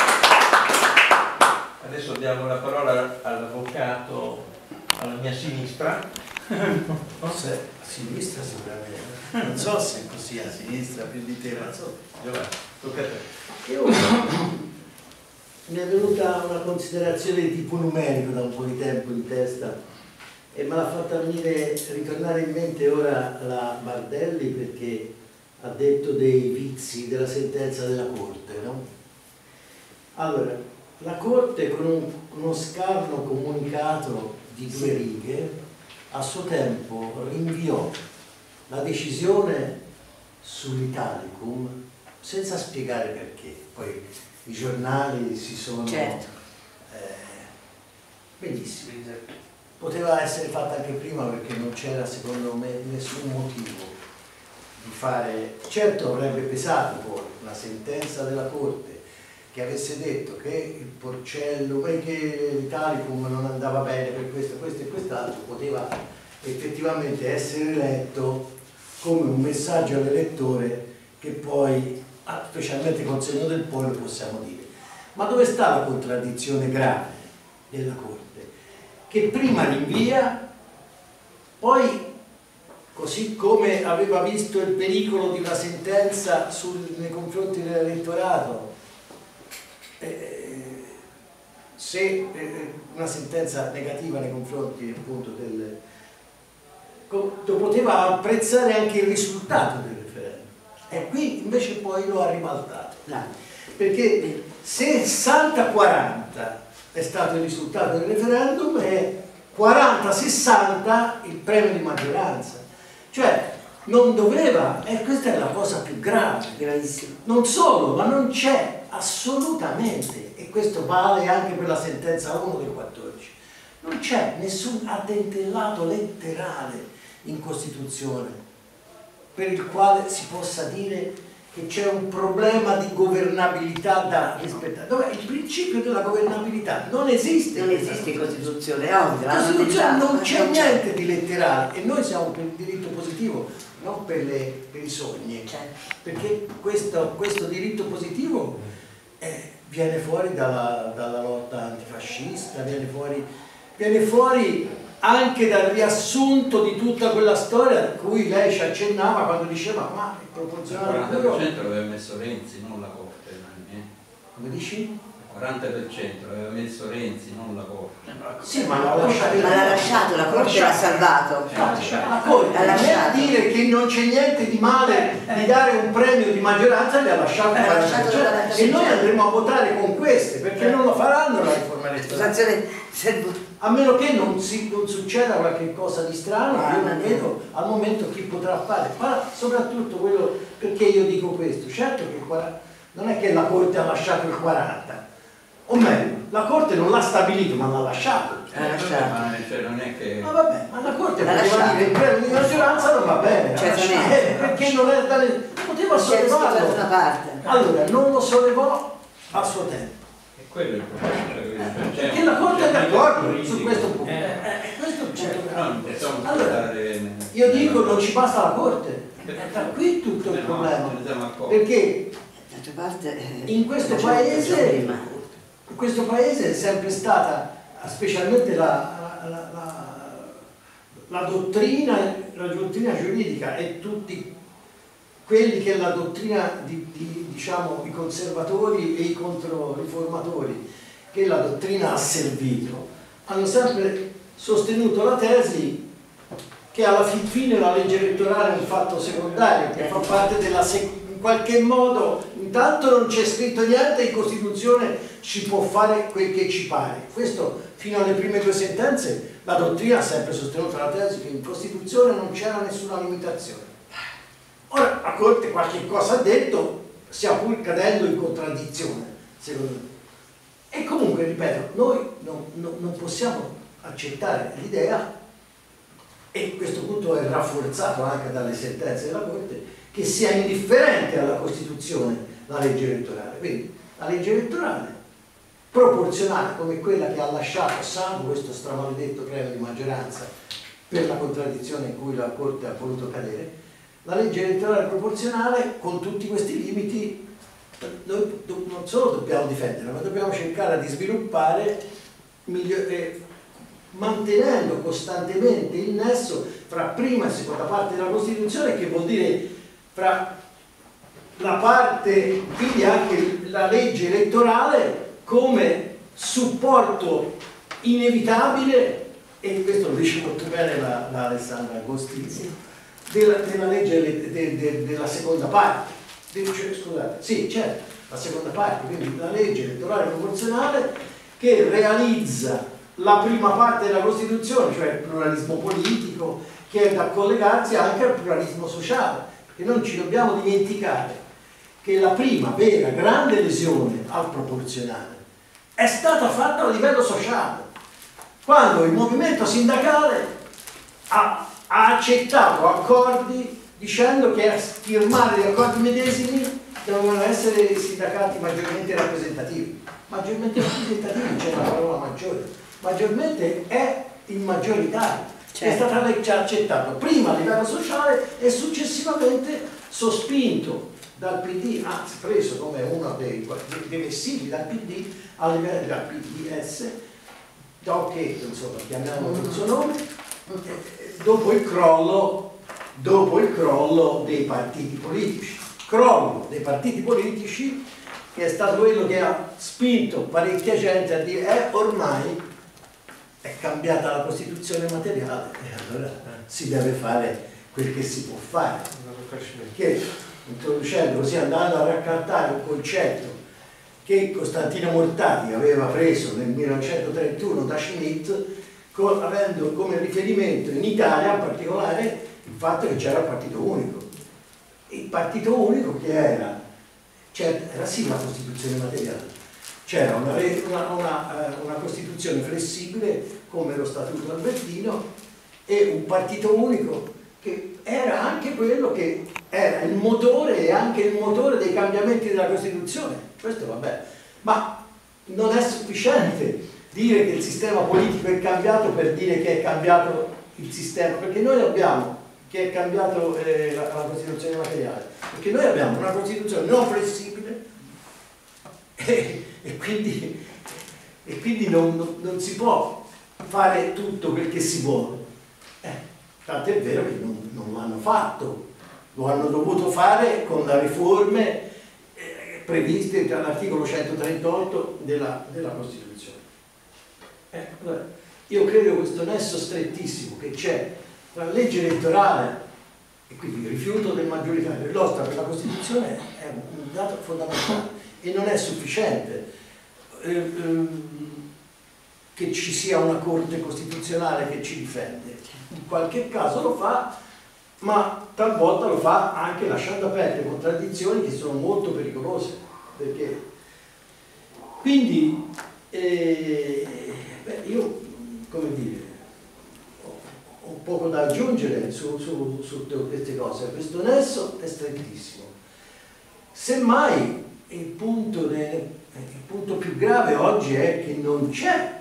Adesso diamo la parola all'avvocato alla mia sinistra. Forse a sinistra sicuramente, non so se è così a sinistra più di te, ma so. Giovanni, tocca a te. Io mi è venuta una considerazione di tipo numerico da un po' di tempo in testa e me l'ha fatta venire, ritornare in mente ora la Bardelli, perché ha detto dei vizi della sentenza della Corte, no? Allora, la Corte con un, uno scarno comunicato di due righe a suo tempo rinviò la decisione sull'Italicum senza spiegare perché. Poi i giornali si sono... Certo. Eh, benissimo. Poteva essere fatta anche prima perché non c'era secondo me nessun motivo di fare... Certo avrebbe pesato poi una sentenza della Corte che avesse detto che il Porcello, che l'Italicum non andava bene per questo, questo e quest'altro, poteva effettivamente essere letto come un messaggio all'elettore che poi, specialmente col segno del poi, lo possiamo dire. Ma dove sta la contraddizione grave della Corte? Che prima rinvia, poi, così come aveva visto il pericolo di una sentenza sul, nei confronti dell'elettorato, eh, se eh, una sentenza negativa nei confronti appunto del... poteva apprezzare anche il risultato del referendum, e qui invece poi lo ha ribaltato, perché sessanta quaranta è stato il risultato del referendum e quaranta sessanta il premio di maggioranza, cioè non doveva, e questa è la cosa più grave, Gravissimo. non solo, ma non c'è assolutamente, e questo vale anche per la sentenza uno del quattordici, non c'è nessun addentellato letterale in Costituzione per il quale si possa dire che c'è un problema di governabilità da rispettare. Dov'è? Il principio della governabilità non esiste. Non esiste in Costituzione, è ovvio. In Costituzione non c'è niente di letterale e noi siamo per il diritto positivo, non per, le, per i sogni. Certo. Perché questo, questo diritto positivo eh, viene fuori dalla, dalla lotta antifascista, viene fuori, viene fuori anche dal riassunto di tutta quella storia a cui lei ci accennava quando diceva ma il proporzionale Il quaranta per cento l'aveva messo Renzi, non la Corte. Eh? Come dici? Il quaranta per cento l'aveva messo Renzi, non la Corte. Sì, ma l'ha lasciato, Ma l'ha lasciato, la Corte l'ha salvato. la Corte, L'ha non è lasciato. dire che non c'è niente di male di dare un premio di maggioranza, li ha lasciato Eh, fare, lasciato cioè, quaranta per e cento. noi andremo a votare con queste perché non lo faranno la riforma elettorale. Situazione serve- A meno che non, si, non succeda qualche cosa di strano, Ah, io non no. vedo al momento chi potrà fare. Ma soprattutto quello, perché io dico questo, certo che il quaranta, non è che la Corte ha lasciato il quaranta, o meglio, la Corte non l'ha stabilito ma l'ha lasciato. l'ha lasciato. Ma cioè, non è che... Ma vabbè, ma la Corte L'ha poteva lasciato. dire il premio di maggioranza non va bene, l'ha Certamente. lasciato, eh, perché non è da poteva C'è scritto da una sollevarlo. parte. Allora, non lo sollevò a suo tempo. È quello il problema. Cioè, c'è Perché un- la Corte c'è è un d'accordo limite su questo punto. Eh, Eh, questo è il punto. però non possiamo Allora, stare... io dico non ci basta la Corte, è da qui tutto il Eh, no, problema. ce ne siamo accorti. Perché D'altra parte, eh, in questo la gente paese, prima. in questo paese è sempre stata, specialmente la, la, la, la, la dottrina, la dottrina giuridica e tutti quelli che la dottrina di, di diciamo i conservatori e i controriformatori che la dottrina ha servito, hanno sempre sostenuto la tesi che alla fin fine la legge elettorale è un fatto secondario, che fa parte della sec- in qualche modo, intanto non c'è scritto niente, in Costituzione ci può fare quel che ci pare. Questo fino alle prime due sentenze la dottrina ha sempre sostenuto la tesi che in Costituzione non c'era nessuna limitazione. Ora la Corte qualche cosa ha detto, sia pur cadendo in contraddizione, secondo me. E comunque, ripeto, noi non, non, non possiamo accettare l'idea, e questo punto è rafforzato anche dalle sentenze della Corte, che sia indifferente alla Costituzione la legge elettorale. Quindi la legge elettorale proporzionale come quella che ha lasciato salvo questo stramaledetto premio di maggioranza per la contraddizione in cui la Corte ha voluto cadere, la legge elettorale proporzionale con tutti questi limiti noi non solo dobbiamo difenderla, ma dobbiamo cercare di sviluppare eh, mantenendo costantemente il nesso fra prima e seconda parte della Costituzione, che vuol dire fra la parte, quindi anche la legge elettorale come supporto inevitabile, e questo lo dice molto bene la, la Alessandra Agostini, della, della legge de, de, de, della seconda parte, de, cioè, scusate, sì certo, la seconda parte, quindi la legge elettorale proporzionale che realizza la prima parte della Costituzione, cioè il pluralismo politico, che è da collegarsi anche al pluralismo sociale, perché non ci dobbiamo dimenticare che la prima vera grande lesione al proporzionale è stata fatta a livello sociale, quando il movimento sindacale ha, ha accettato accordi dicendo che a firmare gli accordi medesimi dovevano essere i sindacati maggiormente rappresentativi. Maggiormente rappresentativi c'è la parola maggiore, maggiormente è in maggioritario, certo. È stata già accettato prima a livello sociale e successivamente sospinto dal P D, anzi preso come uno dei, dei vessilli dal P D a livello del P D S, che insomma chiamiamolo il suo nome, dopo il crollo, dopo il crollo dei partiti politici. Crollo dei partiti politici che è stato quello che ha spinto parecchia gente a dire eh, ormai è cambiata la Costituzione materiale e allora si deve fare quel che si può fare. Che, introducendo così, andando a raccattare un concetto che Costantino Mortati aveva preso nel millenovecentotrentuno da Schmitt, con, avendo come riferimento in Italia in particolare il fatto che c'era il partito unico. Il partito unico che era, cioè, era sì la Costituzione materiale, c'era una, una, una, una Costituzione flessibile come lo Statuto Albertino e un partito unico che era anche quello che era il motore e anche il motore dei cambiamenti della Costituzione. Questo vabbè, ma non è sufficiente dire che il sistema politico è cambiato per dire che è cambiato il sistema, perché noi abbiamo che è cambiato eh, la, la Costituzione materiale, perché noi abbiamo una Costituzione non flessibile e, e quindi, e quindi non, non, non si può fare tutto quel che si vuole. Eh, tanto è vero che non, non l'hanno fatto, lo hanno dovuto fare con le riforme eh, previste dall'articolo centotrentotto della, della Costituzione. Eh, allora, io credo questo nesso strettissimo che c'è tra la legge elettorale e quindi il rifiuto del maggioritario e l'osta per la Costituzione è un dato fondamentale e non è sufficiente eh, ehm, che ci sia una Corte Costituzionale che ci difende. In qualche caso lo fa, ma talvolta lo fa anche lasciando aperte contraddizioni che sono molto pericolose, perché quindi eh, beh, io come dire un poco da aggiungere su, su, su queste cose. Questo nesso è strettissimo. Semmai il punto, de, il punto più grave oggi è che non c'è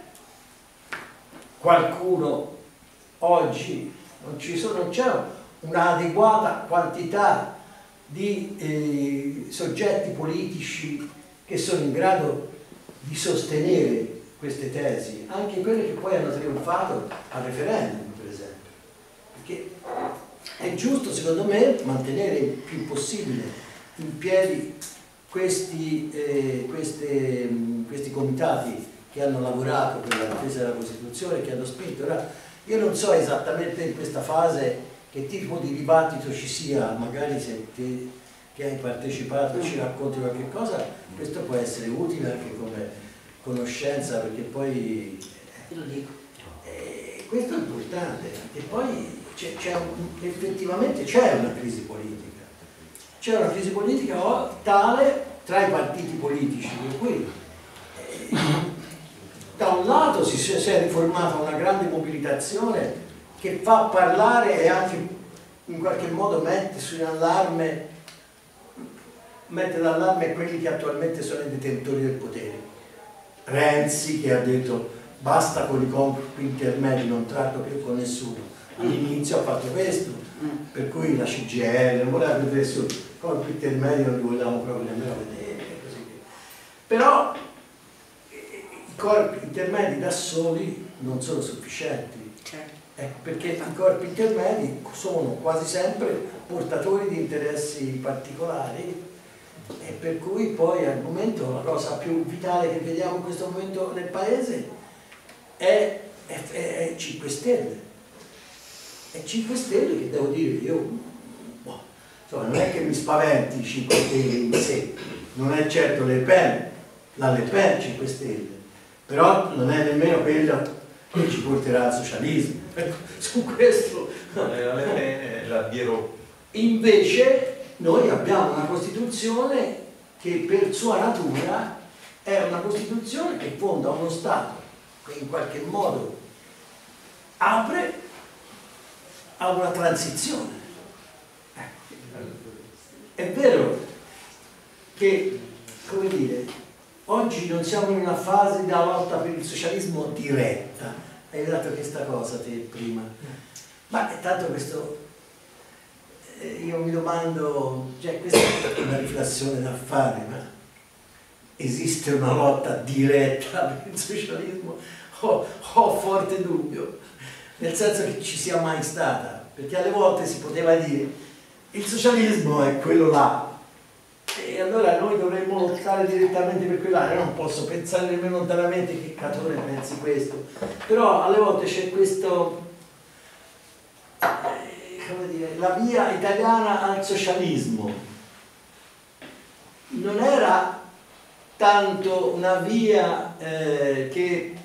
qualcuno oggi, non ci sono, non c'è un'adeguata quantità di eh, soggetti politici che sono in grado di sostenere queste tesi, anche quelle che poi hanno trionfato al referendum. Che è giusto secondo me mantenere il più possibile in piedi questi, eh, queste, questi comitati che hanno lavorato per la difesa della Costituzione, che hanno spinto. Ora, io non so esattamente in questa fase che tipo di dibattito ci sia, magari se te che hai partecipato ci racconti qualche cosa, questo può essere utile anche come conoscenza, perché poi Te lo dico. Eh, E questo è importante, e poi c'è, c'è un, effettivamente c'è una crisi politica, c'è una crisi politica tale tra i partiti politici, per cui eh, da un lato si, si è riformata una grande mobilitazione che fa parlare e anche in qualche modo mette su in allarme, mette d'allarme quelli che attualmente sono i detentori del potere. Renzi che ha detto basta con i compiti intermedi, non tratto più con nessuno. All'inizio ha fatto questo, per cui la C G I L non voleva vedere nessuno, i compiti intermedi non li volevamo proprio nemmeno vedere. Così. Però i corpi intermedi da soli non sono sufficienti, ecco, perché i corpi intermedi sono quasi sempre portatori di interessi particolari. E per cui poi al momento la cosa più vitale che vediamo in questo momento nel paese è, è, è cinque Stelle. È cinque Stelle che devo dire io, boh, insomma, non è che mi spaventi i cinque Stelle in sé, non è certo Le Pen, la Le Pen cinque Stelle, però non è nemmeno quella che ci porterà al socialismo. Su questo la Le Pen è la Biero. Invece noi abbiamo una Costituzione che per sua natura è una Costituzione che fonda uno Stato che in qualche modo apre a una transizione. È vero che, come dire, oggi non siamo in una fase di lotta per il socialismo diretta. Hai dato questa cosa te prima, ma è tanto questo. Io mi domando, cioè questa è una riflessione da fare, ma esiste una lotta diretta per il socialismo? Ho, ho forte dubbio, nel senso che ci sia mai stata, perché alle volte si poteva dire il socialismo è quello là, e allora noi dovremmo lottare direttamente per quella, io non posso pensare nemmeno lontanamente che Catone pensi questo, però alle volte c'è questo... come dire, la via italiana al socialismo non era tanto una via eh, che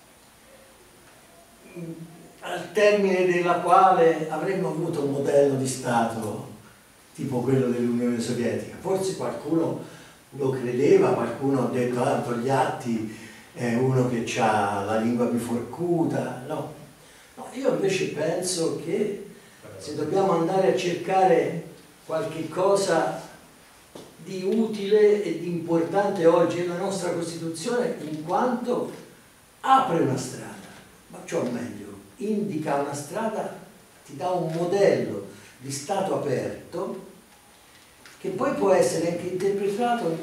al termine della quale avremmo avuto un modello di Stato tipo quello dell'Unione Sovietica. Forse qualcuno lo credeva, qualcuno ha detto ah, Togliatti è uno che ha la lingua biforcuta, no. No, io invece penso che se dobbiamo andare a cercare qualche cosa di utile e di importante oggi nella nostra Costituzione, in quanto apre una strada, ma ciò meglio, indica una strada, ti dà un modello di Stato aperto che poi può essere anche interpretato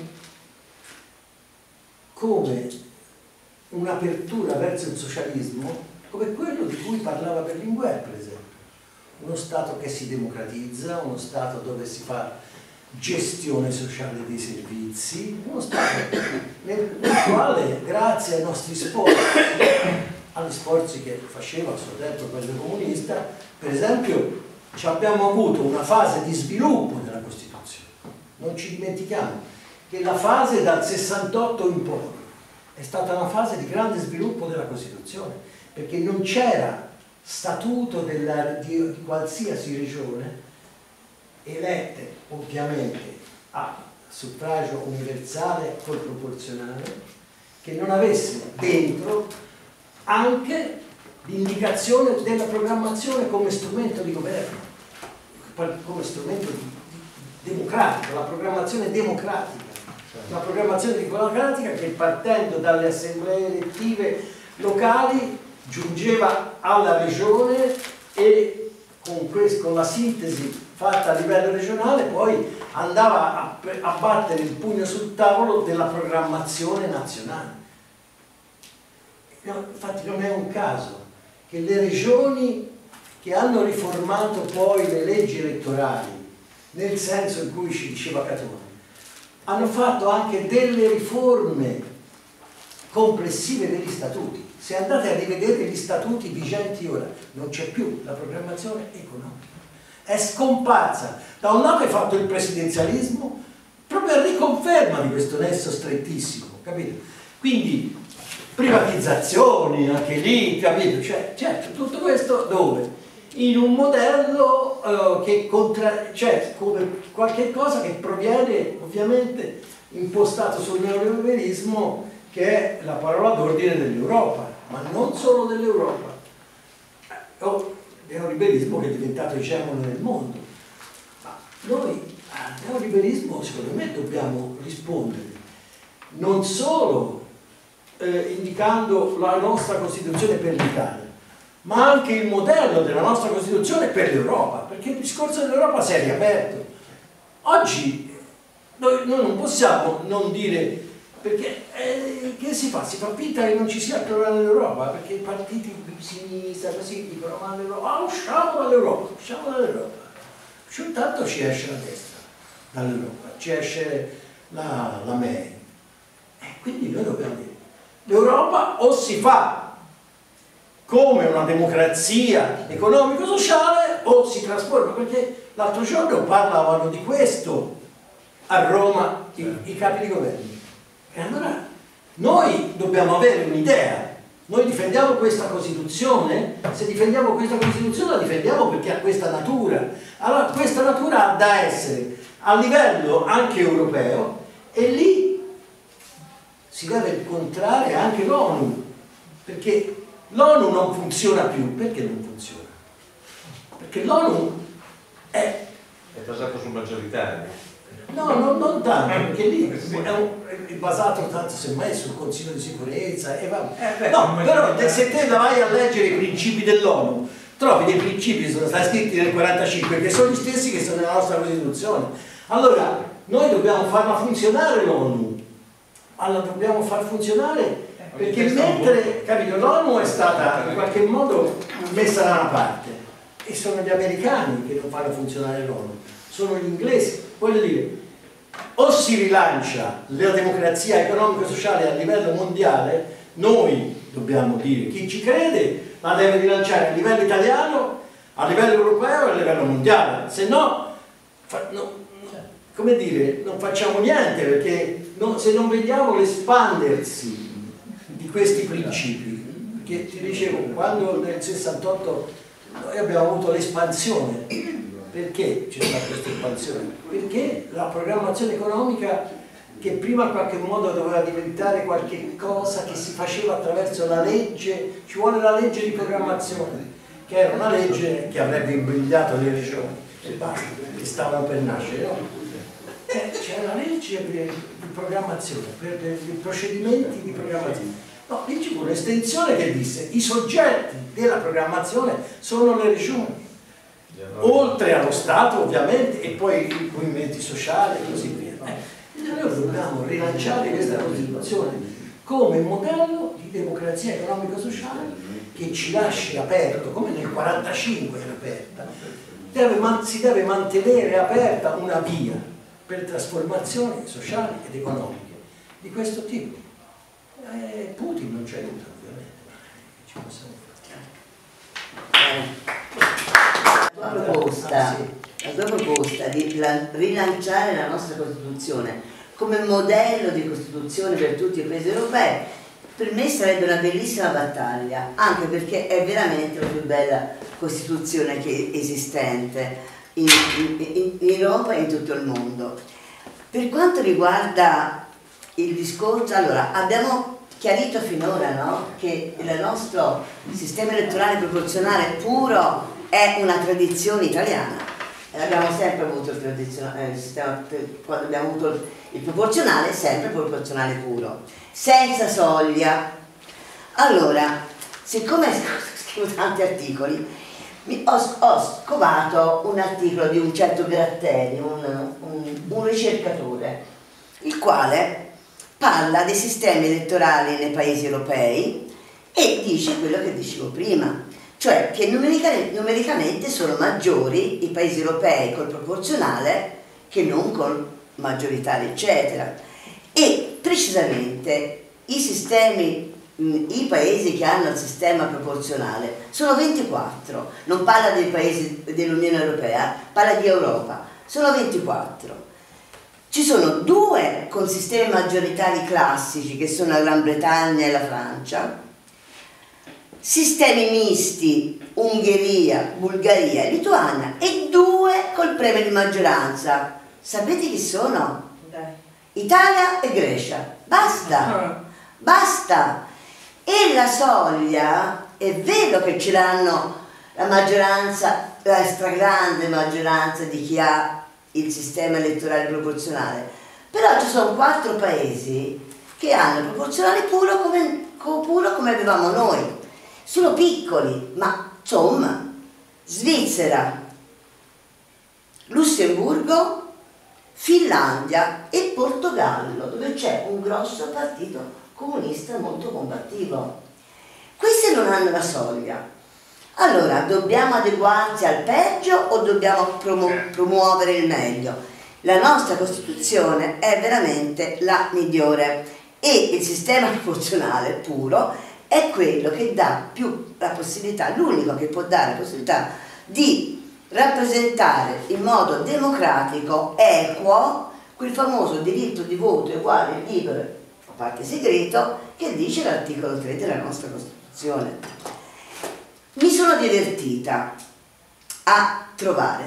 come un'apertura verso il socialismo, come quello di cui parlava Berlinguer, per esempio. Uno Stato che si democratizza, uno Stato dove si fa gestione sociale dei servizi, uno Stato nel, nel quale, grazie ai nostri sforzi, agli sforzi che faceva a suo tempo il Partito Comunista, per esempio, ci abbiamo avuto una fase di sviluppo della Costituzione. Non ci dimentichiamo che la fase dal sessantotto in poi è stata una fase di grande sviluppo della Costituzione, perché non c'era statuto della, di, di qualsiasi regione elette ovviamente a suffragio universale o proporzionale che non avesse dentro anche l'indicazione della programmazione come strumento di governo, come strumento di, di, democratico, la programmazione democratica, la programmazione democratica che partendo dalle assemblee elettive locali giungeva alla regione e con, questo, con la sintesi fatta a livello regionale poi andava a, a battere il pugno sul tavolo della programmazione nazionale. No, infatti non è un caso che le regioni che hanno riformato poi le leggi elettorali nel senso in cui ci diceva Catone hanno fatto anche delle riforme complessive degli statuti. Se andate a rivedere gli statuti vigenti ora, non c'è più la programmazione economica. È scomparsa. Da un lato è fatto il presidenzialismo, proprio a riconferma di questo nesso strettissimo, capito? Quindi privatizzazioni, anche lì, capito? Cioè, certo, tutto questo dove? In un modello uh, che contra... cioè come qualche cosa che proviene ovviamente impostato sul neoliberismo, che è la parola d'ordine dell'Europa, ma non solo dell'Europa. O neoliberismo che è diventato egemone nel mondo. Ma noi al neoliberismo secondo me dobbiamo rispondere non solo eh, indicando la nostra Costituzione per l'Italia, ma anche il modello della nostra Costituzione per l'Europa, perché il discorso dell'Europa si è riaperto. Oggi noi, noi non possiamo non dire, perché eh, che si fa? Si fa finta che non ci sia il problema dell'Europa, perché i partiti di sinistra così dicono ma l'Europa, ah, usciamo dall'Europa, usciamo dall'Europa. Intanto ci esce la destra dall'Europa, ci esce la, la M E I. E quindi noi dobbiamo dire, l'Europa o si fa come una democrazia economico-sociale o si trasforma, perché l'altro giorno parlavano di questo a Roma i, i capi di governo. E allora noi dobbiamo avere un'idea, noi difendiamo questa Costituzione, se difendiamo questa Costituzione la difendiamo perché ha questa natura, allora questa natura ha da essere a livello anche europeo e lì si deve incontrare anche l'ONU, perché l'ONU non funziona più. Perché non funziona? Perché l'ONU è... È basato sul maggioritario. No, non, non tanto, perché lì è, un, è basato tanto semmai sul Consiglio di sicurezza e va... No, però se te vai a leggere i principi dell'ONU, trovi dei principi che sono stati scritti nel quarantacinque che sono gli stessi che sono nella nostra Costituzione. Allora, noi dobbiamo farla funzionare l'ONU, allora dobbiamo far funzionare, perché mentre, capito, l'ONU è stata in qualche modo messa da una parte e sono gli americani che non fanno funzionare l'ONU, sono gli inglesi. Voglio dire, o si rilancia la democrazia economico-sociale a livello mondiale, noi dobbiamo dire, chi ci crede la deve rilanciare a livello italiano, a livello europeo e a livello mondiale, se no, fa, no come dire, non facciamo niente, perché no, se non vediamo l'espandersi di questi principi, perché ti dicevo, quando nel sessantotto noi abbiamo avuto l'espansione. Perché c'è stata questa espansione? Perché la programmazione economica, che prima in qualche modo doveva diventare qualche cosa che si faceva attraverso la legge, ci vuole la legge di programmazione, che era una legge che avrebbe imbrigliato le regioni e basta, che stavano per nascere, no? Eh, c'era la legge di programmazione, per, per i procedimenti di programmazione. No, lì ci fu un'estensione che disse i soggetti della programmazione sono le regioni, oltre allo Stato ovviamente, e poi i movimenti sociali e così via. Eh, noi dobbiamo rilanciare questa Costituzione come modello di democrazia economico-sociale che ci lasci aperto, come nel quarantacinque era aperta, deve, si deve mantenere aperta una via per trasformazioni sociali ed economiche di questo tipo. Eh, Putin non ci aiuta ovviamente, ma ci possiamo fare. La tua proposta, la tua proposta di rilanciare la nostra Costituzione come modello di Costituzione per tutti i paesi europei, per me sarebbe una bellissima battaglia, anche perché è veramente la più bella Costituzione che esistente in, in, in Europa e in tutto il mondo. Per quanto riguarda il discorso, allora abbiamo chiarito finora, no, che il nostro sistema elettorale proporzionale puro è una tradizione italiana, e abbiamo sempre avuto il, tradizionale, il sistema, quando abbiamo avuto il proporzionale, sempre proporzionale puro, senza soglia. Allora, siccome scrivo tanti articoli, mi ho, ho scovato un articolo di un certo Gratteri, un, un, un ricercatore, il quale parla dei sistemi elettorali nei paesi europei e dice quello che dicevo prima, cioè che numericamente, numericamente sono maggiori i paesi europei col proporzionale che non col maggioritario, eccetera. E precisamente i sistemi, i paesi che hanno il sistema proporzionale sono ventiquattro, non parla dei paesi dell'Unione Europea, parla di Europa, sono ventiquattro. Ci sono due con sistemi maggioritari classici, che sono la Gran Bretagna e la Francia, sistemi misti, Ungheria, Bulgaria e Lituania, e due col premio di maggioranza. Sapete chi sono? Italia e Grecia. Basta, basta. E la soglia, è vero che ce l'hanno la maggioranza, la stragrande maggioranza di chi ha il sistema elettorale proporzionale, però ci sono quattro paesi che hanno il proporzionale puro come, puro come avevamo noi. Sono piccoli, ma insomma, Svizzera, Lussemburgo, Finlandia e Portogallo, dove c'è un grosso partito comunista molto combattivo. Questi non hanno la soglia. Allora, dobbiamo adeguarci al peggio o dobbiamo promu promuovere il meglio? La nostra Costituzione è veramente la migliore e il sistema proporzionale puro è quello che dà più la possibilità, l'unico che può dare la possibilità di rappresentare in modo democratico, equo, quel famoso diritto di voto uguale, libero, a parte segreto, che dice l'articolo tre della nostra Costituzione. Mi sono divertita a trovare,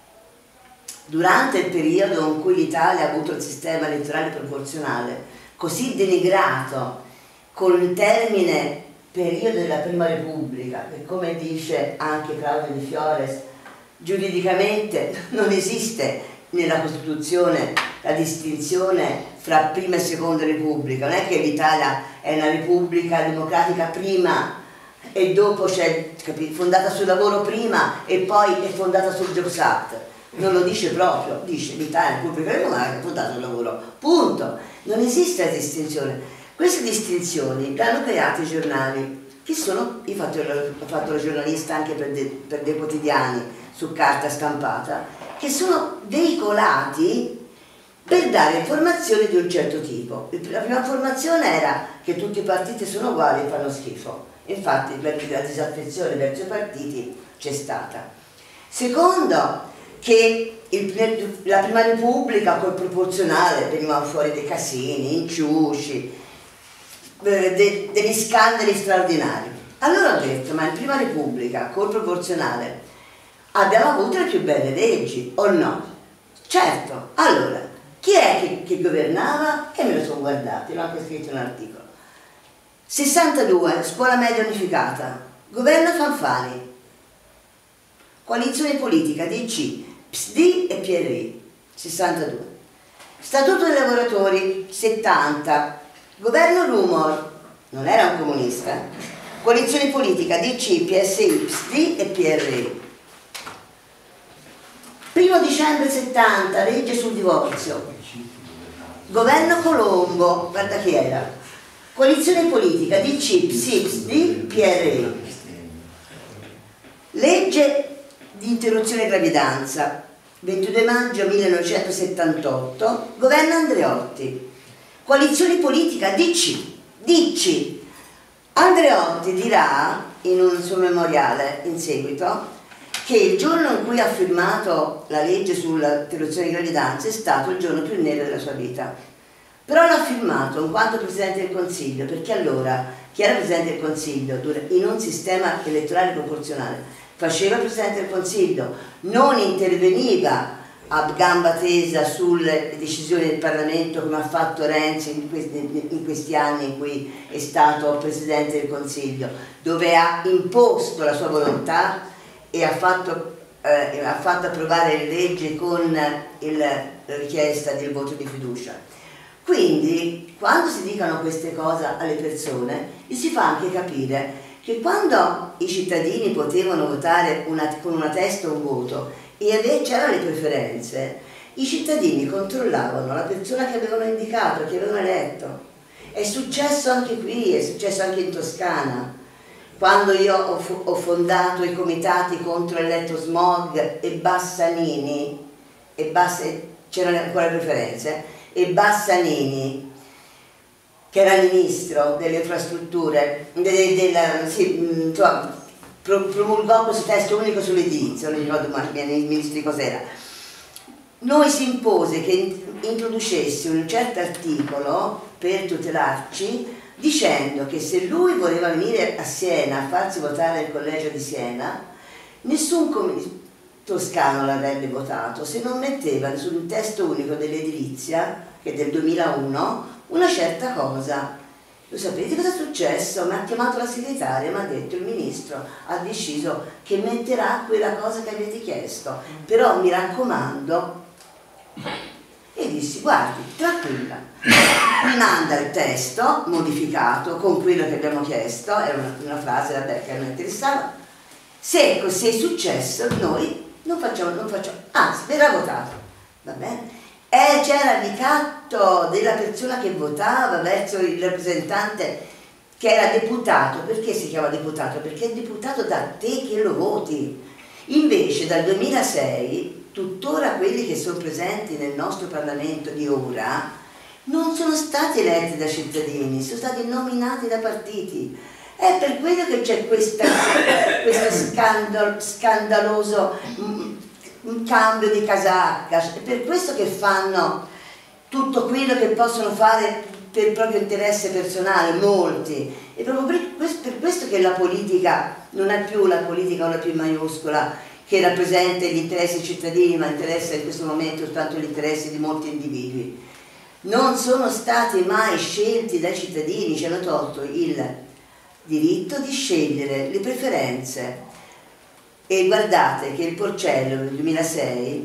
durante il periodo in cui l'Italia ha avuto il sistema elettorale proporzionale, così denigrato con il termine periodo della Prima Repubblica, che come dice anche Claudio Di Fiores, giuridicamente non esiste nella Costituzione la distinzione fra Prima e Seconda Repubblica, non è che l'Italia è una Repubblica democratica prima e dopo c'è fondata sul lavoro prima e poi è fondata sul Jobs Act. Non lo dice proprio, dice l'Italia è Repubblica Democratica è fondata sul lavoro, punto. Non esiste la distinzione. Queste distinzioni le hanno create i giornali, che sono, io ho fatto, ho fatto la giornalista anche per, de, per dei quotidiani su carta stampata, che sono veicolati per dare informazioni di un certo tipo. La prima informazione era che tutti i partiti sono uguali e fanno schifo. Infatti la disaffezione verso i partiti c'è stata. Secondo, che il, la Prima Repubblica col proporzionale venivano fuori dei casini, inciuci, de, degli scandali straordinari. Allora ho detto, ma in Prima Repubblica col proporzionale abbiamo avuto le più belle leggi, o no? Certo, allora, chi è che, che governava? E me lo sono guardati, l'ho anche scritto in un articolo. sessantadue, scuola media unificata, governo Fanfani, coalizione politica D C, P S D e P R I, sessantadue. Statuto dei lavoratori, settanta, governo Rumor, non era un comunista, coalizione politica D C, P S I, P S D e P R I. Primo dicembre settanta, legge sul divorzio, governo Colombo, guarda chi era, coalizione politica D C, P S I, P S D, P R I. Legge di interruzione gravidanza, ventidue maggio millenovecentosettantotto, governo Andreotti. Coalizione politica D C, D C. Andreotti dirà in un suo memoriale in seguito che il giorno in cui ha firmato la legge sull'interruzione di gravidanza è stato il giorno più nero della sua vita. Però l'ha firmato in quanto Presidente del Consiglio, perché allora chi era Presidente del Consiglio in un sistema elettorale proporzionale faceva il Presidente del Consiglio, non interveniva a gamba tesa sulle decisioni del Parlamento come ha fatto Renzi in questi, in questi anni in cui è stato Presidente del Consiglio, dove ha imposto la sua volontà e ha fatto, eh, ha fatto approvare le leggi con il, la richiesta del voto di fiducia. Quindi, quando si dicono queste cose alle persone, gli si fa anche capire che quando i cittadini potevano votare una, con una testa un voto e c'erano le preferenze, i cittadini controllavano la persona che avevano indicato, che avevano eletto. È successo anche qui, è successo anche in Toscana. Quando io ho, ho fondato i comitati contro l'elettrosmog e Bassanini, e Bass, c'erano ancora le preferenze, e Bassanini, che era ministro delle infrastrutture, de, de, de, de, sì, insomma, promulgò questo testo unico sull'edilizia, non ricordo mai bene il ministro di cos'era. noi si impose che introducessi un certo articolo per tutelarci, dicendo che se lui voleva venire a Siena a farsi votare nel collegio di Siena, nessun toscano l'avrebbe votato se non metteva sul testo unico dell'edilizia, che è del duemilauno, una certa cosa. Lo sapete cosa è successo? Mi ha chiamato la segretaria e mi ha detto: il ministro ha deciso che metterà quella cosa che avete chiesto, però mi raccomando. E dissi: guardi, tranquilla, mi manda il testo modificato con quello che abbiamo chiesto, era una, una frase vabbè, che non interessava. Se così è successo, noi non facciamo, non facciamo, anzi verrà votato, va bene? E c'era il ricatto della persona che votava verso il rappresentante che era deputato. Perché si chiama deputato? Perché è deputato da te che lo voti. Invece dal duemilasei, tuttora quelli che sono presenti nel nostro Parlamento di ora non sono stati eletti da cittadini, sono stati nominati da partiti. È per quello che c'è questo scandalo, scandaloso un cambio di casacca, è per questo che fanno tutto quello che possono fare per il proprio interesse personale, molti. È proprio per questo che la politica non è più la politica una più maiuscola che rappresenta gli interessi cittadini, ma interessa in questo momento soltanto gli interessi di molti individui. Non sono stati mai scelti dai cittadini, ci hanno tolto il diritto di scegliere le preferenze. E guardate che il Porcello nel duemilasei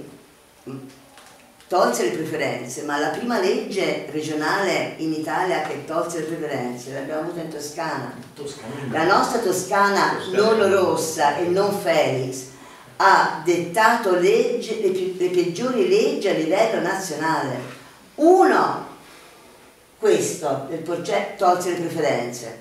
tolse le preferenze, ma la prima legge regionale in Italia che tolse le preferenze l'abbiamo avuta in Toscana. La nostra Toscana non rossa e non Felix ha dettato legge, le, più, le peggiori leggi a livello nazionale. Uno, questo, il Porcello tolse le preferenze.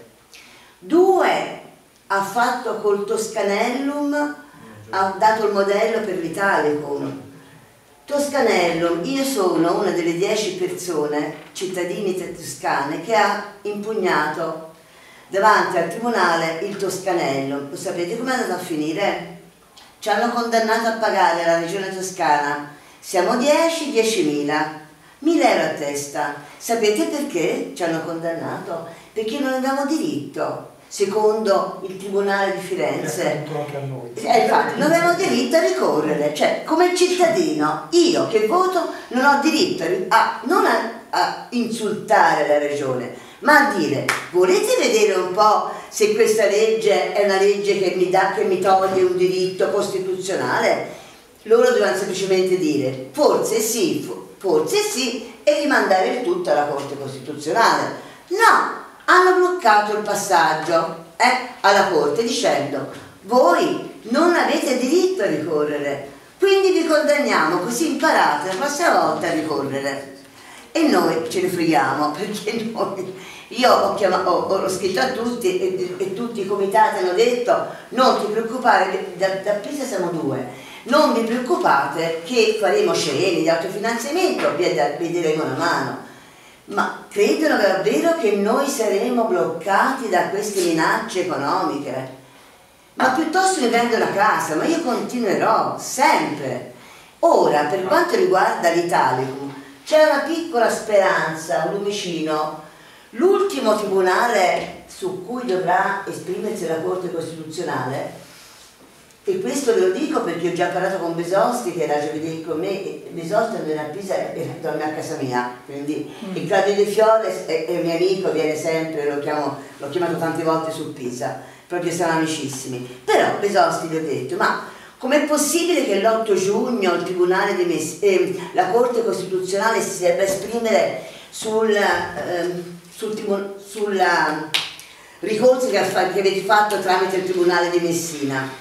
Due, ha fatto col Toscanellum, ha dato il modello per l'Italicum. Toscanellum, io sono una delle dieci persone, cittadini toscane, che ha impugnato davanti al tribunale il Toscanellum. Lo sapete come è andato a finire? Ci hanno condannato a pagare alla regione toscana. Siamo dieci, diecimila, mille euro a testa. Sapete perché ci hanno condannato? Perché non abbiamo diritto, secondo il Tribunale di Firenze, eh, infatti non abbiamo diritto a ricorrere, cioè come cittadino io che voto non ho diritto a, non a, a insultare la regione, ma a dire: volete vedere un po' se questa legge è una legge che mi, dà, che mi toglie un diritto costituzionale? Loro dovevano semplicemente dire forse sì, forse sì, e rimandare il tutto alla Corte Costituzionale. No! Hanno bloccato il passaggio eh, alla Corte dicendo: voi non avete diritto a ricorrere, quindi vi condanniamo, così imparate la prossima volta a ricorrere. E noi ce ne freghiamo, perché noi, io ho, chiamato, ho, ho scritto a tutti e, e tutti i comitati hanno detto: non ti preoccupare, da, da Pisa siamo due, non vi preoccupate che faremo scene di autofinanziamento, vi daremo una mano. Ma credono davvero che noi saremo bloccati da queste minacce economiche? Ma piuttosto mi vendono a casa, ma io continuerò sempre. Ora, per quanto riguarda l'Italicum, c'è una piccola speranza, un lumicino. L'ultimo tribunale su cui dovrà esprimersi la Corte Costituzionale, e questo ve lo dico perché ho già parlato con Besosti, che era giovedì con me, e Besosti non era a Pisa e dorme a casa mia, quindi mm. e Claudio De Fiore è, è un mio amico, viene sempre, l'ho chiamato tante volte su Pisa, proprio siamo amicissimi. Però Besosti gli ho detto: ma com'è possibile che l'otto giugno il Tribunale di Mess eh, la Corte Costituzionale si debba esprimere sul, eh, sul, sul ricorso che, che avete fatto tramite il Tribunale di Messina?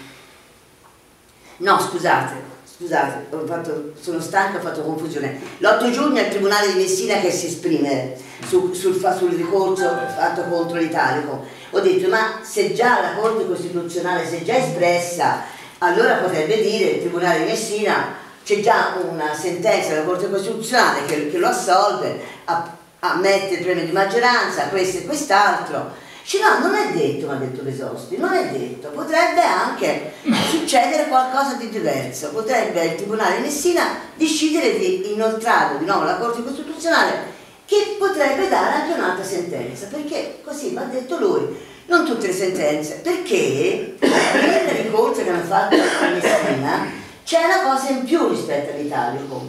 No, scusate, scusate, ho fatto, sono stanca, ho fatto confusione. L'otto giugno è il Tribunale di Messina che si esprime su, sul, sul ricorso fatto contro l'Italicum. Ho detto: ma se già la Corte Costituzionale si è già espressa, allora potrebbe dire il Tribunale di Messina, c'è già una sentenza della Corte Costituzionale che, che lo assolve, ammette il premio di maggioranza, questo e quest'altro, Dice no, non è detto, mi ha detto Besosti, non è detto, potrebbe anche succedere qualcosa di diverso, potrebbe il Tribunale di Messina decidere di inoltrare di nuovo la Corte Costituzionale, che potrebbe dare anche un'altra sentenza, perché così mi ha detto lui, non tutte le sentenze, perché nel ricorso che hanno fatto a Messina c'è una cosa in più rispetto all'Italicum.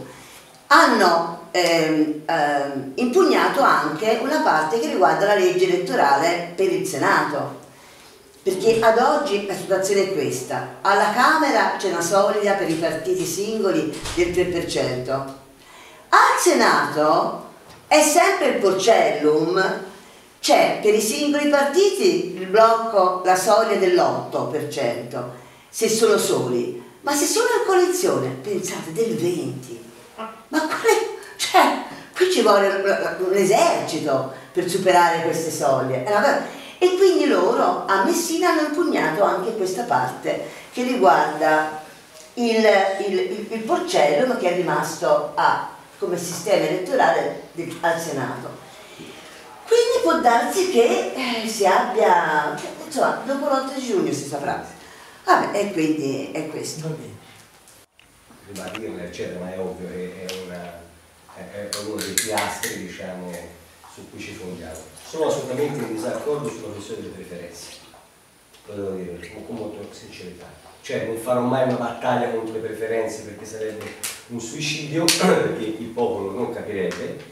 Hanno ehm, ehm, impugnato anche una parte che riguarda la legge elettorale per il Senato, perché ad oggi la situazione è questa: alla Camera c'è una soglia per i partiti singoli del tre per cento, al Senato è sempre il Porcellum, c'è per i singoli partiti il blocco, la soglia dell'otto per cento se sono soli, ma se sono in coalizione pensate del venti per cento. Ma quale, cioè, qui ci vuole un esercito per superare queste soglie. E quindi loro a Messina hanno impugnato anche questa parte che riguarda il, il, il, il Porcellum, che è rimasto a, come sistema elettorale del, al Senato. Quindi può darsi che eh, si abbia, insomma, dopo l'otto di giugno si saprà. Vabbè, e quindi è questo. Ribadirla eccetera, ma è ovvio che è, una, è, è uno dei pilastri, diciamo, su cui ci fondiamo. Sono assolutamente in disaccordo sulla questione delle preferenze, lo devo dire con molta sincerità. Cioè non farò mai una battaglia contro le preferenze, perché sarebbe un suicidio, perché il popolo non capirebbe,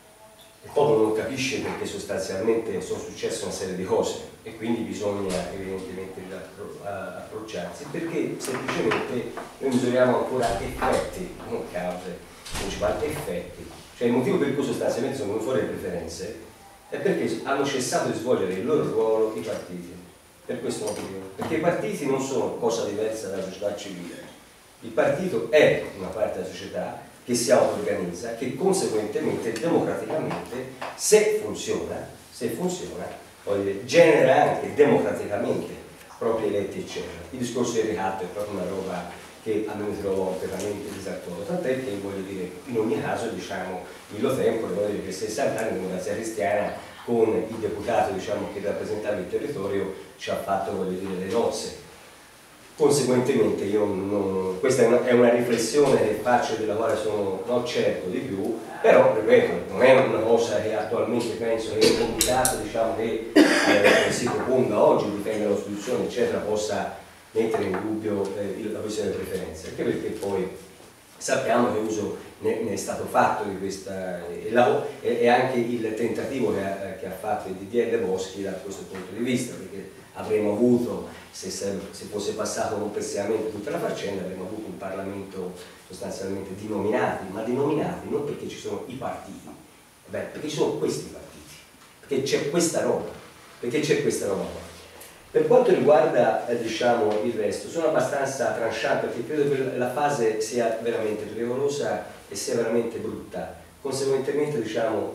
il popolo non capisce perché sostanzialmente sono successe una serie di cose e quindi bisogna evidentemente approcciarsi, perché semplicemente noi misuriamo ancora effetti, non cause principali, effetti. Cioè il motivo per cui sostanzialmente sono fuori le preferenze è perché hanno cessato di svolgere il loro ruolo i partiti, per questo motivo, perché i partiti non sono cosa diversa dalla società civile. Il partito è una parte della società che si auto-organizza, che conseguentemente, democraticamente, se funziona, se funziona, poi genera anche democraticamente propri eletti, eccetera. Il discorso di ricatto è proprio una roba che a me mi trovo veramente disaccordo, tant'è che voglio dire, in ogni caso, diciamo, Illo Tempore, voglio dire che sessanta anni di democrazia cristiana, con il deputato, diciamo, che rappresentava il territorio, ci ha fatto, voglio dire, le nozze. Conseguentemente io non, questa è una, è una riflessione che faccio, della quale sono non certo di più, però ripeto, non è una cosa che attualmente penso che il comitato, diciamo, che eh, si proponga oggi di difendere la Costituzione eccetera possa mettere in dubbio eh, la questione delle preferenze, anche perché poi sappiamo che uso ne, ne è stato fatto di questa e, la, e, e anche il tentativo che ha, che ha fatto il D D L Boschi da questo punto di vista, perché avremmo avuto, se, se fosse passato complessivamente tutta la faccenda, avremmo avuto un Parlamento sostanzialmente di nominati, ma di nominati non perché ci sono i partiti, beh, perché ci sono questi partiti, perché c'è questa roba, perché c'è questa roba qua. Per quanto riguarda eh, diciamo, il resto, sono abbastanza tranchant, perché credo che la fase sia veramente pericolosa e sia veramente brutta. Conseguentemente, diciamo,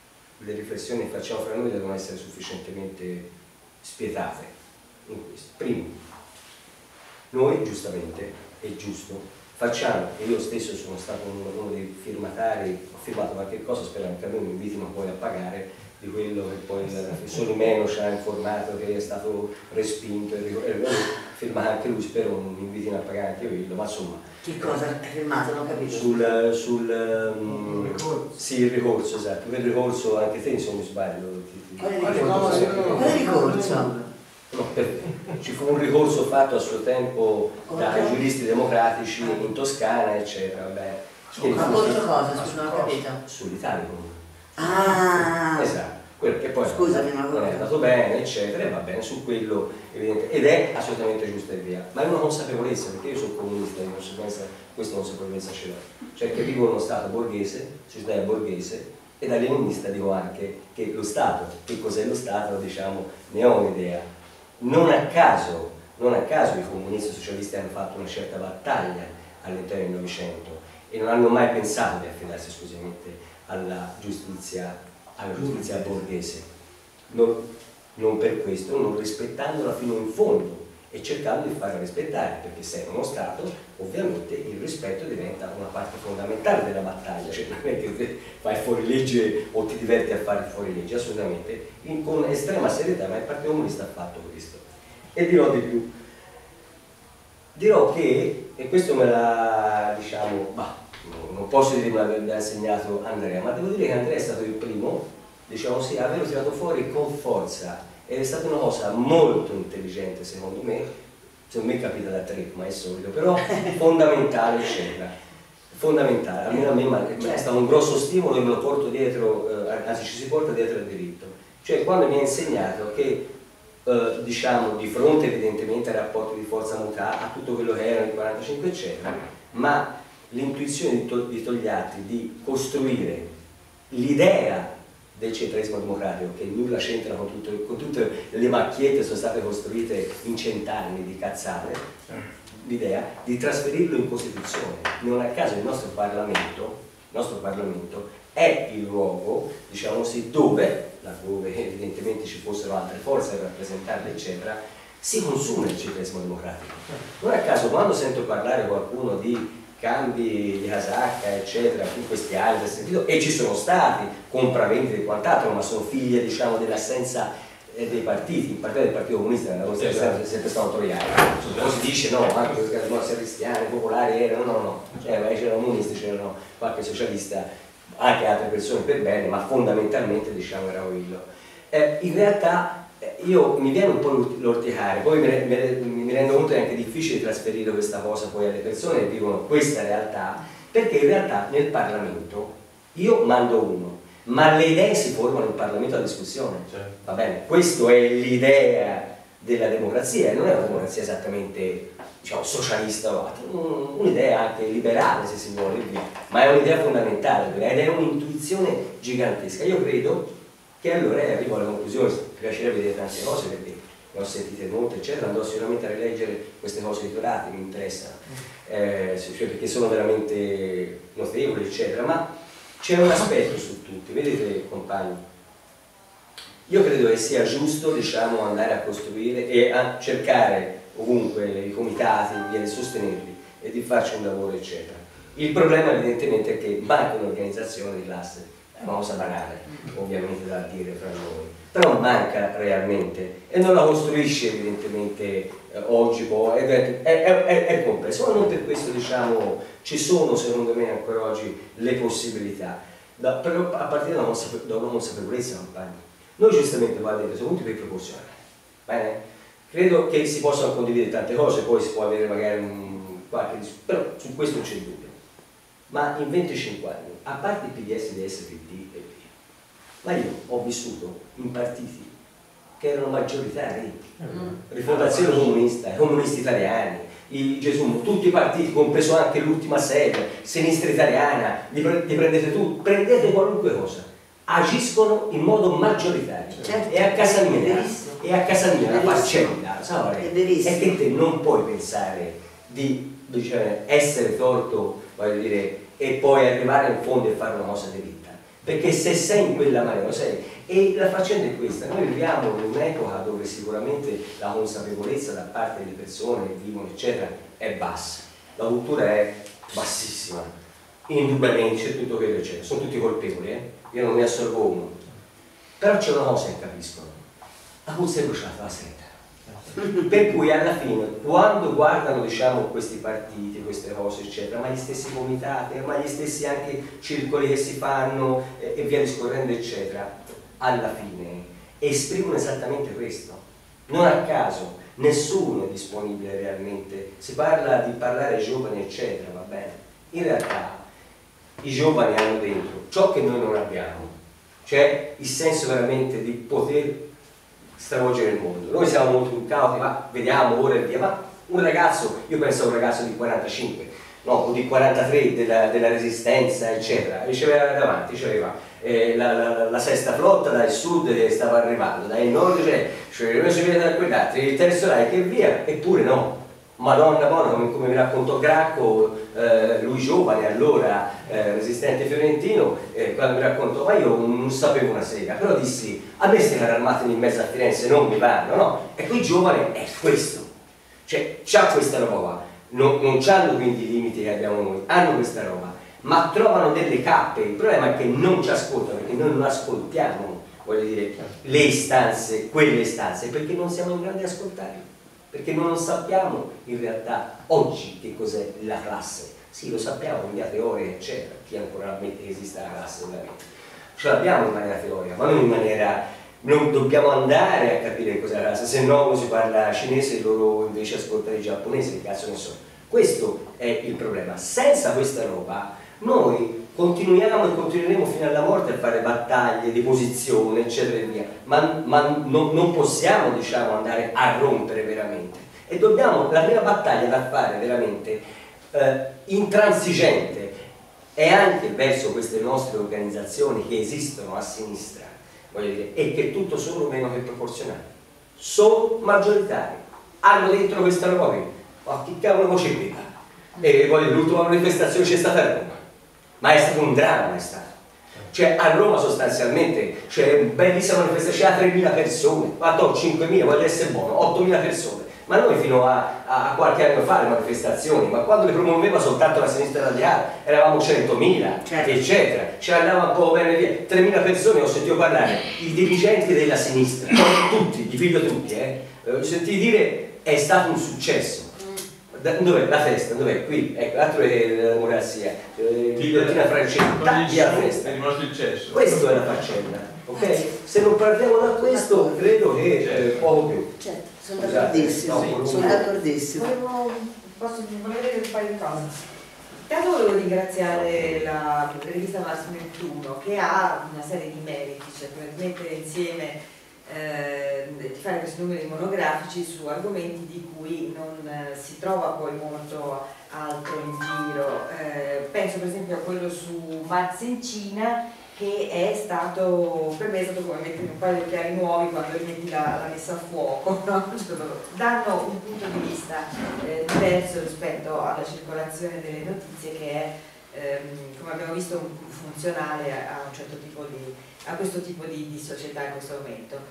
le riflessioni che facciamo fra noi devono essere sufficientemente spietate in questo. Primo, noi giustamente, è giusto, facciamo, e io stesso sono stato uno, uno dei firmatari, ho firmato qualche cosa, sperando che a me mi invitino poi a pagare di quello che poi il professor Meno ci ha informato che è stato respinto, e firma anche lui, spero non mi invitino a pagare anche quello, ma insomma. Che cosa ha firmato? Non capito. Sul, sul um, sì, il ricorso, esatto, quel ricorso anche te se non mi sbaglio. Quale ricorso? Quale ricorso? No, per, ci fu un ricorso fatto a suo tempo dai giuristi democratici in Toscana, eccetera. Vabbè, ma contro cosa? Scusa, non ho capito. Sull'Italicum. Ah! Esatto, quello che poi Scusami, non, non è andato bene, eccetera, e va bene su quello, evidente, ed è assolutamente giusta e via. Ma è una consapevolezza, perché io sono comunista, di conseguenza questa consapevolezza ce l'ho. Cioè che vivo in uno Stato borghese, società borghese, e da leninista dico anche che lo Stato, che cos'è lo Stato, diciamo, ne ho un'idea. Non a caso, non a caso i comunisti e i socialisti hanno fatto una certa battaglia all'interno del Novecento e non hanno mai pensato di affidarsi esclusivamente alla giustizia, alla giustizia borghese, non, non per questo, non rispettandola fino in fondo e cercando di farla rispettare, perché se è uno Stato ovviamente il rispetto diventa una parte fondamentale della battaglia, cioè non è che fai fuori legge o ti diverti a fare fuori legge, assolutamente, in, con estrema serietà, ma il Partito Comunista ha fatto questo. E dirò di più, dirò che, e questo me l'ha, diciamo, bah, non posso dire che mi ha insegnato Andrea, ma devo dire che Andrea è stato il primo, diciamo sì, a averlo tirato fuori con forza, ed è stata una cosa molto intelligente secondo me, secondo me capita da tre, ma è solito, però fondamentale, eccetera. Fondamentale, almeno a me ma è stato un grosso stimolo e me lo porto dietro, eh, anzi ci si porta dietro al diritto. Cioè quando mi ha insegnato che eh, diciamo di fronte evidentemente ai rapporti di forza mutata, a tutto quello che erano i quarantacinque eccetera, ma l'intuizione di, to di Togliatti di costruire l'idea del centralismo democratico, che nulla c'entra con, tutto, con tutte le macchiette che sono state costruite in cent'anni di cazzate, l'idea di trasferirlo in Costituzione. Non a caso il nostro Parlamento, il nostro Parlamento è il luogo, diciamo così, dove, laddove evidentemente ci fossero altre forze per rappresentarle, eccetera, si consuma il centralismo democratico. Non a caso quando sento parlare qualcuno di cambi di casacca eccetera in questi anni del sentito, e ci sono stati compravendite e quant'altro, ma sono figlie diciamo dell'assenza eh, dei partiti, in particolare del Partito Comunista nella nostra esatto. È sempre stato notoriato, non si dice no, anche perché le morse cristiane, popolari erano, no no, cioè c'erano comunisti, c'erano qualche socialista, anche altre persone per bene, ma fondamentalmente diciamo era quello. Eh, in realtà io mi viene un po' l'orticare, poi mi, mi, mi rendo conto che è anche difficile trasferire questa cosa poi alle persone che vivono questa realtà, perché in realtà nel Parlamento io mando uno, ma le idee si formano in Parlamento a discussione, certo. Va bene? Questa è l'idea della democrazia, e non è una democrazia esattamente diciamo, socialista o altro, un'idea anche liberale se si vuole, ma è un'idea fondamentale ed è un'intuizione gigantesca. Io credo che allora eh, arrivo alla conclusione, mi piacerebbe vedere tante cose perché ne ho sentite molte eccetera, andrò sicuramente a rileggere queste cose editoriate, mi interessano, eh, cioè perché sono veramente notevoli eccetera, ma c'è un aspetto su tutti, vedete compagni, io credo che sia giusto diciamo andare a costruire e a cercare ovunque i comitati, via di sostenerli e di farci un lavoro eccetera. Il problema evidentemente è che manca un'organizzazione di classe. È una cosa banale, ovviamente da dire fra noi, però manca realmente e non la costruisce evidentemente eh, oggi poi, è, è, è, è complesso, ma non per questo diciamo ci sono secondo me ancora oggi le possibilità, da, però a partire da una, da una consapevolezza compagni. Noi giustamente va detto, siamo tutti per proporzionali, bene? Credo che si possano condividere tante cose, poi si può avere magari un, qualche discussione, però su questo non c'è dubbio. Ma in venticinque anni, a parte il P D S, D S, P D e P, ma io ho vissuto in partiti che erano maggioritari, mm. Rifondazione Comunista, i comunisti italiani, i Gesù, tutti i partiti, compreso anche l'ultima sedia, Sinistra Italiana, li, pre li prendete tutti, prendete qualunque cosa, agiscono in modo maggioritario. Certo. E a casa mia, e a casa mia la faccenda, è, è che te non puoi pensare di diciamo, essere torto, voglio dire, e poi arrivare in fondo e fare una cosa diritta, perché se sei in quella maniera sei, e la faccenda è questa, noi viviamo in un'epoca dove sicuramente la consapevolezza da parte delle persone che vivono eccetera è bassa, la cultura è bassissima, indubbiamente c'è tutto quello eccetera, sono tutti colpevoli, eh? Io non ne assorbo uno, però c'è una cosa che capiscono, la puzza è bruciata la sera. Per cui alla fine quando guardano diciamo questi partiti, queste cose eccetera, ma gli stessi comitati, ma gli stessi anche circoli che si fanno eh, e via discorrendo eccetera, alla fine esprimono esattamente questo. Non a caso nessuno è disponibile realmente, si parla di parlare ai giovani eccetera, va bene, in realtà i giovani hanno dentro ciò che noi non abbiamo, cioè il senso veramente di poter stravolgere il mondo. Noi siamo molto incauti, ma vediamo ora e via, ma un ragazzo, io penso a un ragazzo di quarantacinque, no, o di quarantatré della, della resistenza, eccetera, riceveva davanti, c'aveva eh, la, la, la sesta flotta dal sud che stava arrivando, dal nord c'è, cioè noi si vede da quell'altro, il terzo Reich e via, eppure no. Madonna buona, come, come mi raccontò Gracco, eh, lui giovane allora, eh, resistente fiorentino, eh, quando mi raccontò, ma io non sapevo una sega, però dissi, a me queste carri armati in mezzo a Firenze non mi vanno, no? E qui giovane è questo, Cioè, c'ha questa roba qua, non, non c'hanno quindi i limiti che abbiamo noi, hanno questa roba, ma trovano delle cappe. Il problema è che non ci ascoltano, perché noi non ascoltiamo, voglio dire, le istanze, quelle istanze, perché non siamo in grado di ascoltarle, perché non sappiamo in realtà oggi che cos'è la classe. Sì, lo sappiamo in via teorica, eccetera, chi ancora ammette che esista la classe, ovviamente. Ce l'abbiamo in maniera teorica, ma non in maniera... Non dobbiamo andare a capire cos'è la classe, se no si parla cinese e loro invece ascoltano i giapponesi, che cazzo ne so. Questo è il problema. Senza questa roba noi continuiamo e continueremo fino alla morte a fare battaglie di posizione, eccetera e via, ma, ma non, non possiamo, diciamo, andare a rompere veramente. E dobbiamo, la prima battaglia da fare veramente eh, intransigente è anche verso queste nostre organizzazioni che esistono a sinistra, voglio dire, e che tutto solo meno che proporzionali. Sono maggioritari, hanno dentro questa roba qui. Ma chi cavolo c'è qui? E poi l'ultima manifestazione c'è stata a Roma, ma è stato un dramma, è stato. Cioè a Roma sostanzialmente c'è una bellissima manifestazione, c'è tremila persone, ma to cinquemila, voglio essere buono, ottomila persone. Ma noi fino a, a qualche anno fa le manifestazioni, ma quando le promuoveva soltanto la sinistra radicale, eravamo centomila, certo, eccetera, ce l'andava un po' bene via, tremila persone, ho sentito parlare, i dirigenti della sinistra, tutti, li figlio tutti, eh, ho sentito dire è stato un successo. Dov'è la festa? Dov'è? Qui, ecco, l'altro è la democrazia, Ghigliottina Francesca, via la festa. Questo è la faccenda, ok? Se non partiamo da questo, credo che eh, poco più. Certo, sono d'accordissimo, no, sono d'accordissimo. Volevo, posso volevo dire un paio di cose. Intanto volevo ringraziare la rivista Mars ventuno che ha una serie di meriti, cioè per mettere insieme Eh, di fare questi numeri monografici su argomenti di cui non eh, si trova poi molto altro in giro. Eh, penso per esempio a quello su Marx in Cina, che è stato, per me è stato come mettere un paio di occhiali nuovi quando rimetti la, la messa a fuoco, no? Danno un punto di vista eh, diverso rispetto alla circolazione delle notizie, che è ehm, come abbiamo visto funzionale a, un certo tipo di, a questo tipo di, di società in questo momento.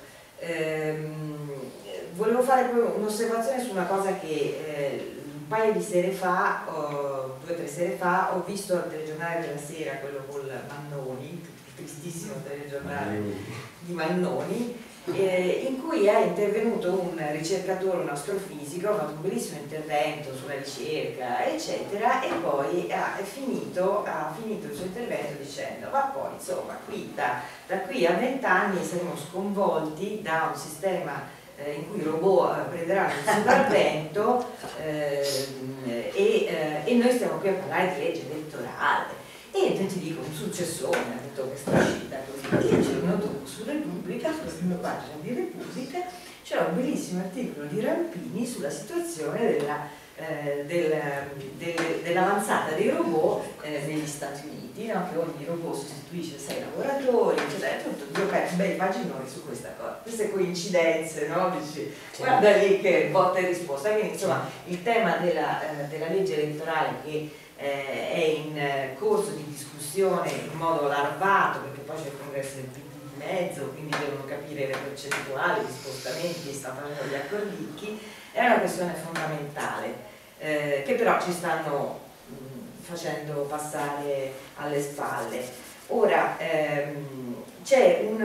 Ehm, volevo fare un'osservazione su una cosa che eh, un paio di sere fa, o, due o tre sere fa, ho visto al telegiornale della sera, quello con Mannoni, il tristissimo telegiornale di Mannoni, eh, in cui è intervenuto un ricercatore, un astrofisico, ha fatto un bellissimo intervento sulla ricerca, eccetera, e poi ha finito, ha finito il suo intervento dicendo: ma poi insomma qui da, da qui a vent'anni saremo sconvolti da un sistema eh, in cui i robot eh, prenderanno il sopravvento eh, e, eh, e noi stiamo qui a parlare di legge elettorale. E ti dico, un successore ha detto questa uscita così. Io c'ero dopo su Repubblica, sulla prima pagina di Repubblica, c'era un bellissimo articolo di Rampini sulla situazione della, eh, del, del, dell'avanzata dei robot eh, negli Stati Uniti, no? Che ogni robot sostituisce sei lavoratori, eccetera, tutto. Io ho bei paginoni su questa cosa, queste coincidenze, no? Dici, guarda lì che botta e risposta. Quindi insomma il tema della, eh, della legge elettorale che Eh, è in eh, corso di discussione in modo larvato, perché poi c'è il congresso del P D di mezzo, quindi devono capire le percentuali, gli spostamenti, stanno facendo gli accordicchi, è una questione fondamentale eh, che però ci stanno mh, facendo passare alle spalle. Ora ehm, c'è un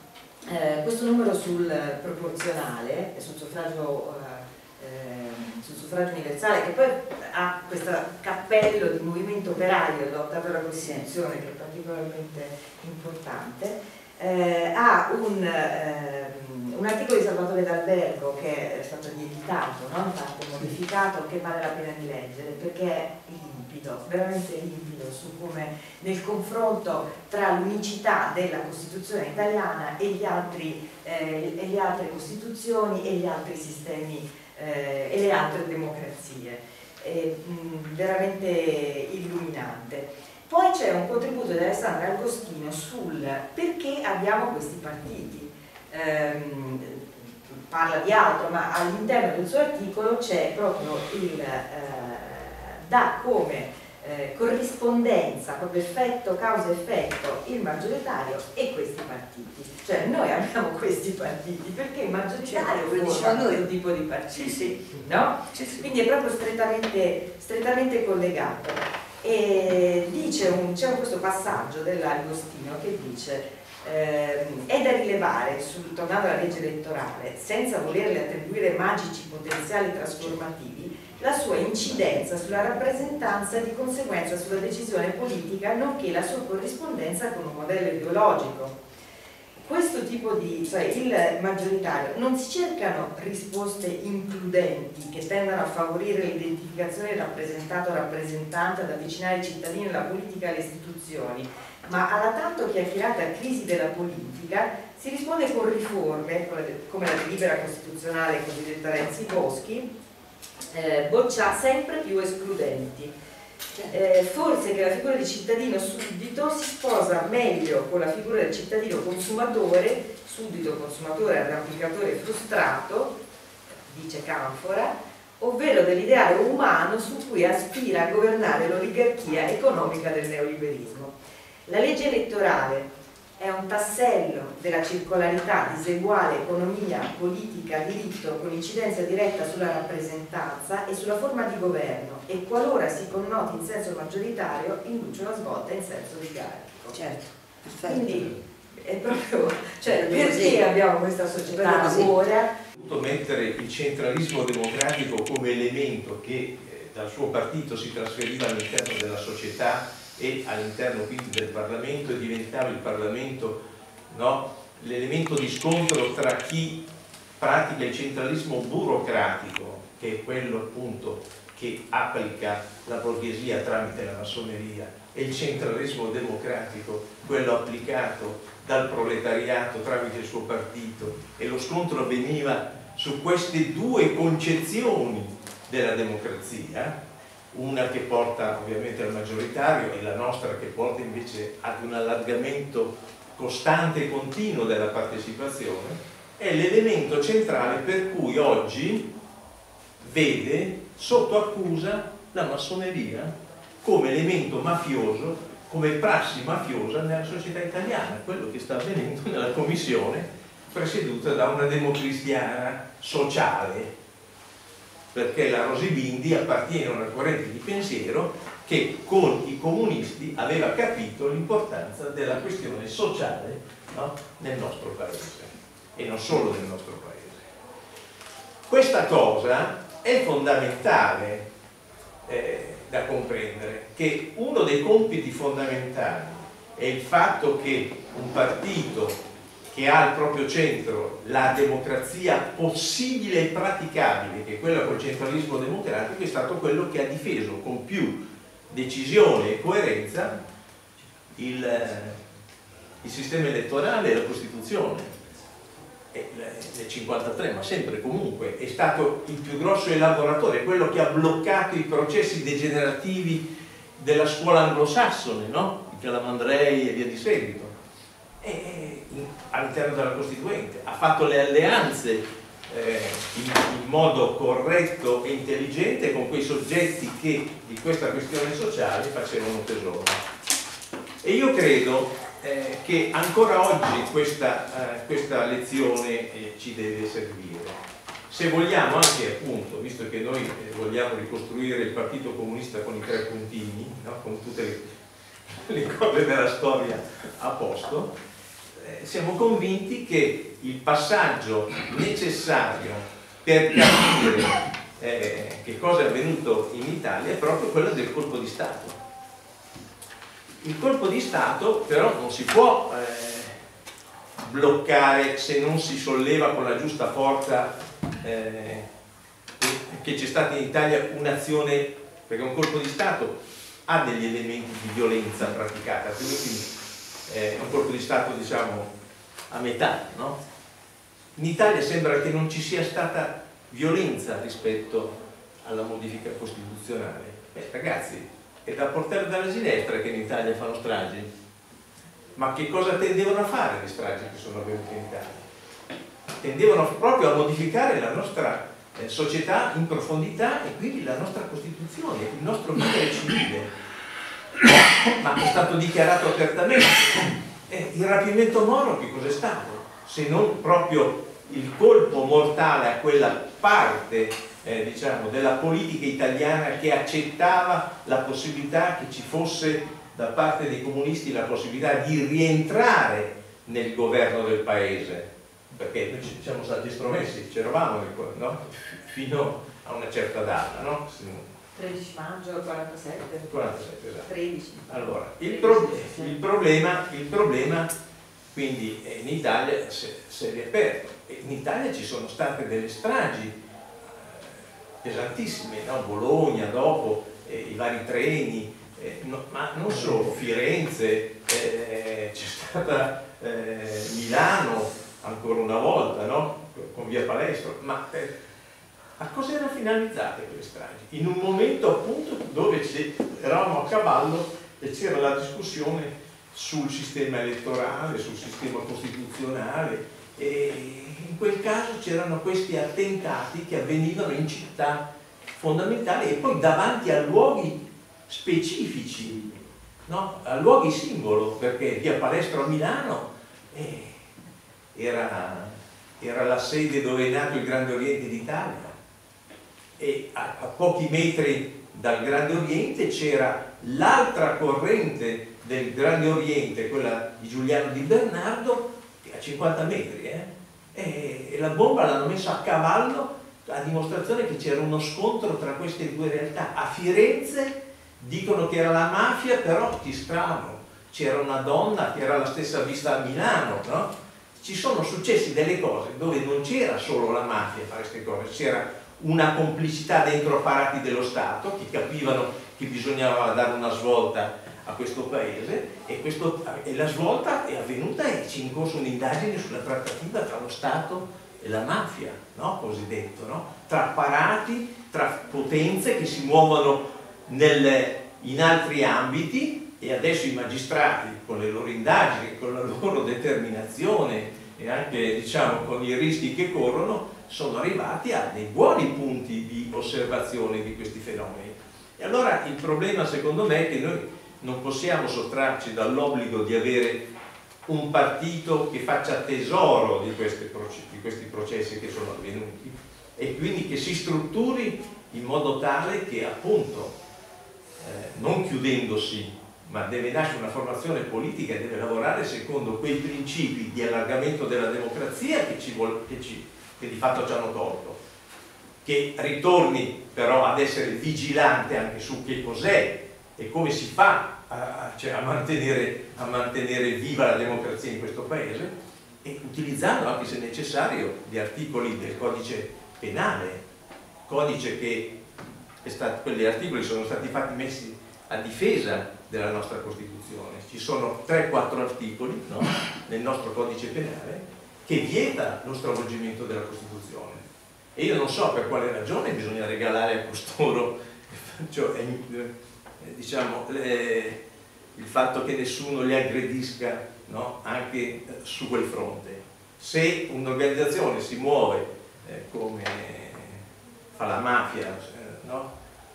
eh, questo numero sul proporzionale e sul suffragio eh, sul suffragio universale, che poi ha questo cappello di movimento operario lotta per la Costituzione, che è particolarmente importante, eh, ha un, eh, un articolo di Salvatore D'Albergo che è stato rieditato, no? In parte modificato, che vale la pena di leggere perché è limpido, veramente limpido, su come nel confronto tra l'unicità della Costituzione italiana e, gli altri, eh, e le altre Costituzioni e gli altri sistemi Eh, e le altre democrazie, è mh, veramente illuminante. Poi c'è un contributo di Alessandra Agostino sul perché abbiamo questi partiti. Ehm, parla di altro, ma all'interno del suo articolo c'è proprio il eh, da come eh, corrispondenza, proprio effetto, causa-effetto, il maggioritario e questi partiti. Cioè noi abbiamo questi partiti perché il maggioritario forma questo tipo di partiti, sì, sì. No? Sì, sì. Quindi è proprio strettamente, strettamente collegato. E dice c'è questo passaggio dell'Agostino che dice eh, è da rilevare, sul, tornando alla legge elettorale, senza volerle attribuire magici potenziali trasformativi, la sua incidenza sulla rappresentanza e di conseguenza sulla decisione politica, nonché la sua corrispondenza con un modello ideologico. Questo tipo di, cioè il maggioritario, non si cercano risposte includenti che tendano a favorire l'identificazione rappresentato-rappresentante, ad avvicinare i cittadini alla politica e alle istituzioni, ma alla tanto chiacchierata crisi della politica si risponde con riforme, come la delibera costituzionale cosiddetta Renzi-Boschi, eh, boccia sempre più escludenti. Eh, forse che la figura di cittadino suddito si sposa meglio con la figura del cittadino consumatore, suddito consumatore arrampicatore frustrato, dice Canfora, ovvero dell'ideale umano su cui aspira a governare l'oligarchia economica del neoliberismo. La legge elettorale è un tassello della circolarità diseguale economia, politica, diritto con incidenza diretta sulla rappresentanza e sulla forma di governo e qualora si connoti in senso maggioritario induce una svolta in senso oligarchico. Certo, perfetto. Quindi è proprio, cioè perché abbiamo questa società ah, ora? Sì. Mettere il centralismo democratico come elemento che eh, dal suo partito si trasferiva all'interno della società e all'interno quindi del Parlamento e diventava il Parlamento, no, l'elemento di scontro tra chi pratica il centralismo burocratico, che è quello appunto che applica la borghesia tramite la massoneria, e il centralismo democratico, quello applicato dal proletariato tramite il suo partito, e lo scontro avveniva su queste due concezioni della democrazia, una che porta ovviamente al maggioritario e la nostra che porta invece ad un allargamento costante e continuo della partecipazione, è l'elemento centrale per cui oggi vede sotto accusa la massoneria come elemento mafioso, come prassi mafiosa nella società italiana, quello che sta avvenendo nella commissione presieduta da una democristiana sociale, perché la Rosy Bindi appartiene a una corrente di pensiero che con i comunisti aveva capito l'importanza della questione sociale, no, nel nostro paese e non solo nel nostro paese. Questa cosa è fondamentale eh, da comprendere, che uno dei compiti fondamentali è il fatto che un partito che ha al proprio centro la democrazia possibile e praticabile, che è quella col centralismo democratico, è stato quello che ha difeso con più decisione e coerenza il, il sistema elettorale e la Costituzione. E nel cinquantatré, ma sempre comunque, è stato il più grosso elaboratore, quello che ha bloccato i processi degenerativi della scuola anglosassone, no? Il Calamandrei e via di seguito. E all'interno della Costituente ha fatto le alleanze eh, in, in modo corretto e intelligente con quei soggetti che di questa questione sociale facevano tesoro. E io credo eh, che ancora oggi questa, eh, questa lezione eh, ci deve servire, se vogliamo anche, appunto, visto che noi eh, vogliamo ricostruire il Partito Comunista con i tre puntini, no? Con tutte le, le cose della storia a posto, siamo convinti che il passaggio necessario per capire eh, che cosa è avvenuto in Italia è proprio quello del colpo di Stato. Il colpo di Stato però non si può eh, bloccare se non si solleva con la giusta forza eh, che c'è stata in Italia un'azione, perché un colpo di Stato ha degli elementi di violenza praticata, quindi è un colpo di Stato, diciamo, a metà, no? In Italia sembra che non ci sia stata violenza rispetto alla modifica costituzionale. Beh, ragazzi, è da portare dalla Ginestra che in Italia fanno stragi. Ma che cosa tendevano a fare le stragi che sono avvenute in Italia? Tendevano proprio a modificare la nostra eh, società in profondità e quindi la nostra Costituzione, il nostro vivere civile. ma è stato dichiarato apertamente. Eh, il rapimento Moro che cos'è stato? Se non proprio il colpo mortale a quella parte eh, diciamo, della politica italiana che accettava la possibilità che ci fosse da parte dei comunisti la possibilità di rientrare nel governo del paese, perché noi ci siamo stati estromessi, c'eravamo, no? Fino a una certa data, no? tredici maggio quarantasette. quarantasette, esatto. tredici. Allora, il, pro il, problema, il problema quindi in Italia si è riaperto. In Italia ci sono state delle stragi eh, pesantissime, no? Bologna, dopo eh, i vari treni, eh, no, ma non solo, Firenze, eh, c'è stata eh, Milano ancora una volta, no? Con via Palestro, ma eh, a cosa erano finalizzate quelle stragi? In un momento appunto dove eravamo a cavallo e c'era la discussione sul sistema elettorale, sul sistema costituzionale, e in quel caso c'erano questi attentati che avvenivano in città fondamentali e poi davanti a luoghi specifici, no? A luoghi simbolo, perché via Palestro a Milano eh, era, era la sede dove è nato il Grande Oriente d'Italia, e a, a pochi metri dal Grande Oriente c'era l'altra corrente del Grande Oriente, quella di Giuliano Di Bernardo, a cinquanta metri, eh? e, e la bomba l'hanno messa a cavallo a dimostrazione che c'era uno scontro tra queste due realtà. A Firenze dicono che era la mafia, però ti strano, c'era una donna che era la stessa vista a Milano, no? Ci sono successi delle cose dove non c'era solo la mafia a fare queste cose, c'era una complicità dentro apparati dello Stato che capivano che bisognava dare una svolta a questo paese, e, questo, e la svolta è avvenuta e c'è in corso un'indagine sulla trattativa tra lo Stato e la mafia, no? Cosiddetto, no? Tra apparati, tra potenze che si muovono nel, in altri ambiti, e adesso i magistrati con le loro indagini, con la loro determinazione e anche diciamo con i rischi che corrono, sono arrivati a dei buoni punti di osservazione di questi fenomeni. E allora il problema secondo me è che noi non possiamo sottrarci dall'obbligo di avere un partito che faccia tesoro di, queste, di questi processi che sono avvenuti, e quindi che si strutturi in modo tale che appunto eh, non chiudendosi, ma deve nascere una formazione politica e deve lavorare secondo quei principi di allargamento della democrazia che, ci vuole, che, ci, che di fatto ci hanno tolto, che ritorni però ad essere vigilante anche su che cos'è e come si fa a, cioè a, mantenere, a mantenere viva la democrazia in questo paese, e utilizzando anche se necessario gli articoli del codice penale, codice che è stato, quegli articoli sono stati fatti messi a difesa della nostra Costituzione. Ci sono tre quattro articoli, no, nel nostro codice penale che vieta lo stravolgimento della Costituzione, e io non so per quale ragione bisogna regalare a costoro cioè, diciamo, le, il fatto che nessuno li aggredisca, no? Anche su quel fronte. Se un'organizzazione si muove eh, come fa la mafia, eh, no?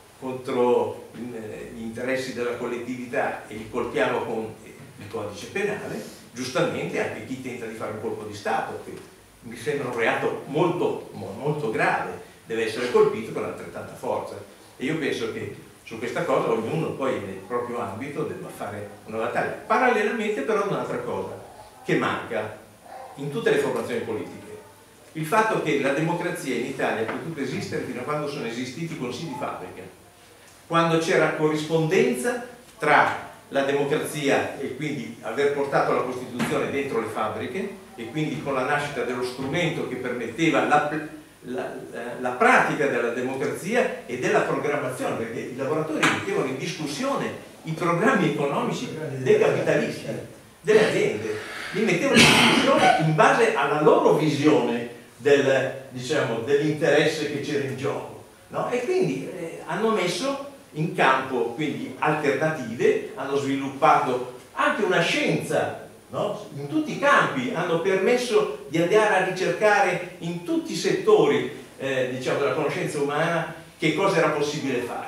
contro gli interessi della collettività, e li colpiamo con il codice penale, giustamente anche chi tenta di fare un colpo di Stato, che mi sembra un reato molto, molto grave, deve essere colpito con altrettanta forza. E io penso che su questa cosa ognuno poi nel proprio ambito debba fare una battaglia. Parallelamente però un'altra cosa che manca in tutte le formazioni politiche: il fatto che la democrazia in Italia ha potuto esistere fino a quando sono esistiti i consigli di fabbrica, quando c'era corrispondenza tra la democrazia e quindi aver portato la Costituzione dentro le fabbriche, e quindi con la nascita dello strumento che permetteva la, la, la pratica della democrazia e della programmazione, perché i lavoratori mettevano in discussione i programmi economici dei capitalisti, delle aziende, li mettevano in discussione in base alla loro visione del, diciamo, dell'interesse che c'era in gioco, no? E quindi eh, hanno messo in campo quindi alternative, hanno sviluppato anche una scienza, no? In tutti i campi, hanno permesso di andare a ricercare in tutti i settori eh, diciamo, della conoscenza umana che cosa era possibile fare.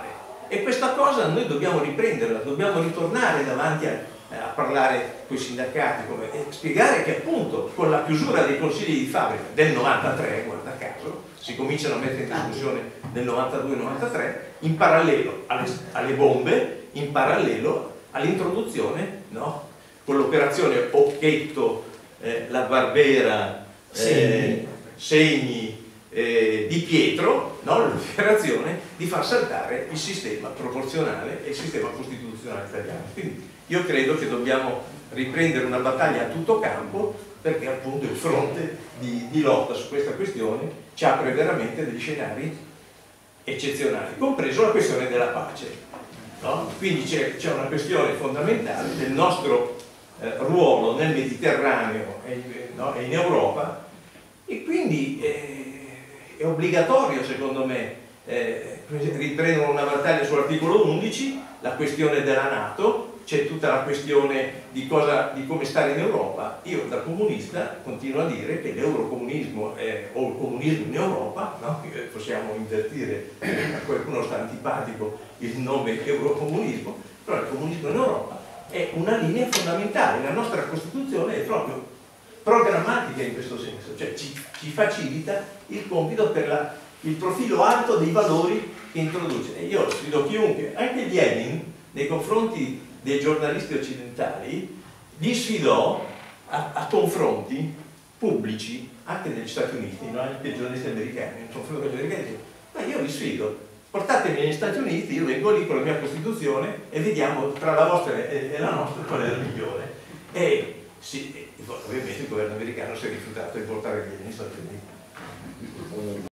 E questa cosa noi dobbiamo riprenderla, dobbiamo ritornare davanti a, a parlare con i sindacati come, e spiegare che appunto con la chiusura dei consigli di fabbrica del novantatré, guarda caso, si cominciano a mettere in discussione nel novantadue novantatré, in parallelo alle, alle bombe, in parallelo all'introduzione, no? Con l'operazione Occhetto, eh, la Barbera, eh, segni, segni eh, di Pietro, no? L'operazione di far saltare il sistema proporzionale e il sistema costituzionale italiano. Quindi io credo che dobbiamo riprendere una battaglia a tutto campo, perché appunto il fronte di, di lotta su questa questione ci apre veramente degli scenari eccezionali, compreso la questione della pace, no? Quindi c'è una questione fondamentale del nostro eh, ruolo nel Mediterraneo e, no, e in Europa, e quindi eh, è obbligatorio secondo me eh, riprendere una battaglia sull'articolo undici, la questione della NATO. C'è tutta la questione di, cosa, di come stare in Europa. Io da comunista continuo a dire che l'eurocomunismo è, o il comunismo in Europa, no? Possiamo invertire, a qualcuno sta antipatico il nome eurocomunismo, però il comunismo in Europa è una linea fondamentale. La nostra Costituzione è proprio programmatica in questo senso, cioè ci, ci facilita il compito per la, il profilo alto dei valori che introduce. E io sfido chiunque, anche Lenin, nei confronti dei giornalisti occidentali, li sfidò a, a confronti pubblici anche negli Stati Uniti, no? Anche i giornalisti americani, in confronto con gli americani, ma io vi sfido, portatemi negli Stati Uniti, io vengo lì con la mia Costituzione e vediamo tra la vostra e, e la nostra qual è la migliore. E sì, ovviamente il governo americano si è rifiutato di portare negli Stati Uniti.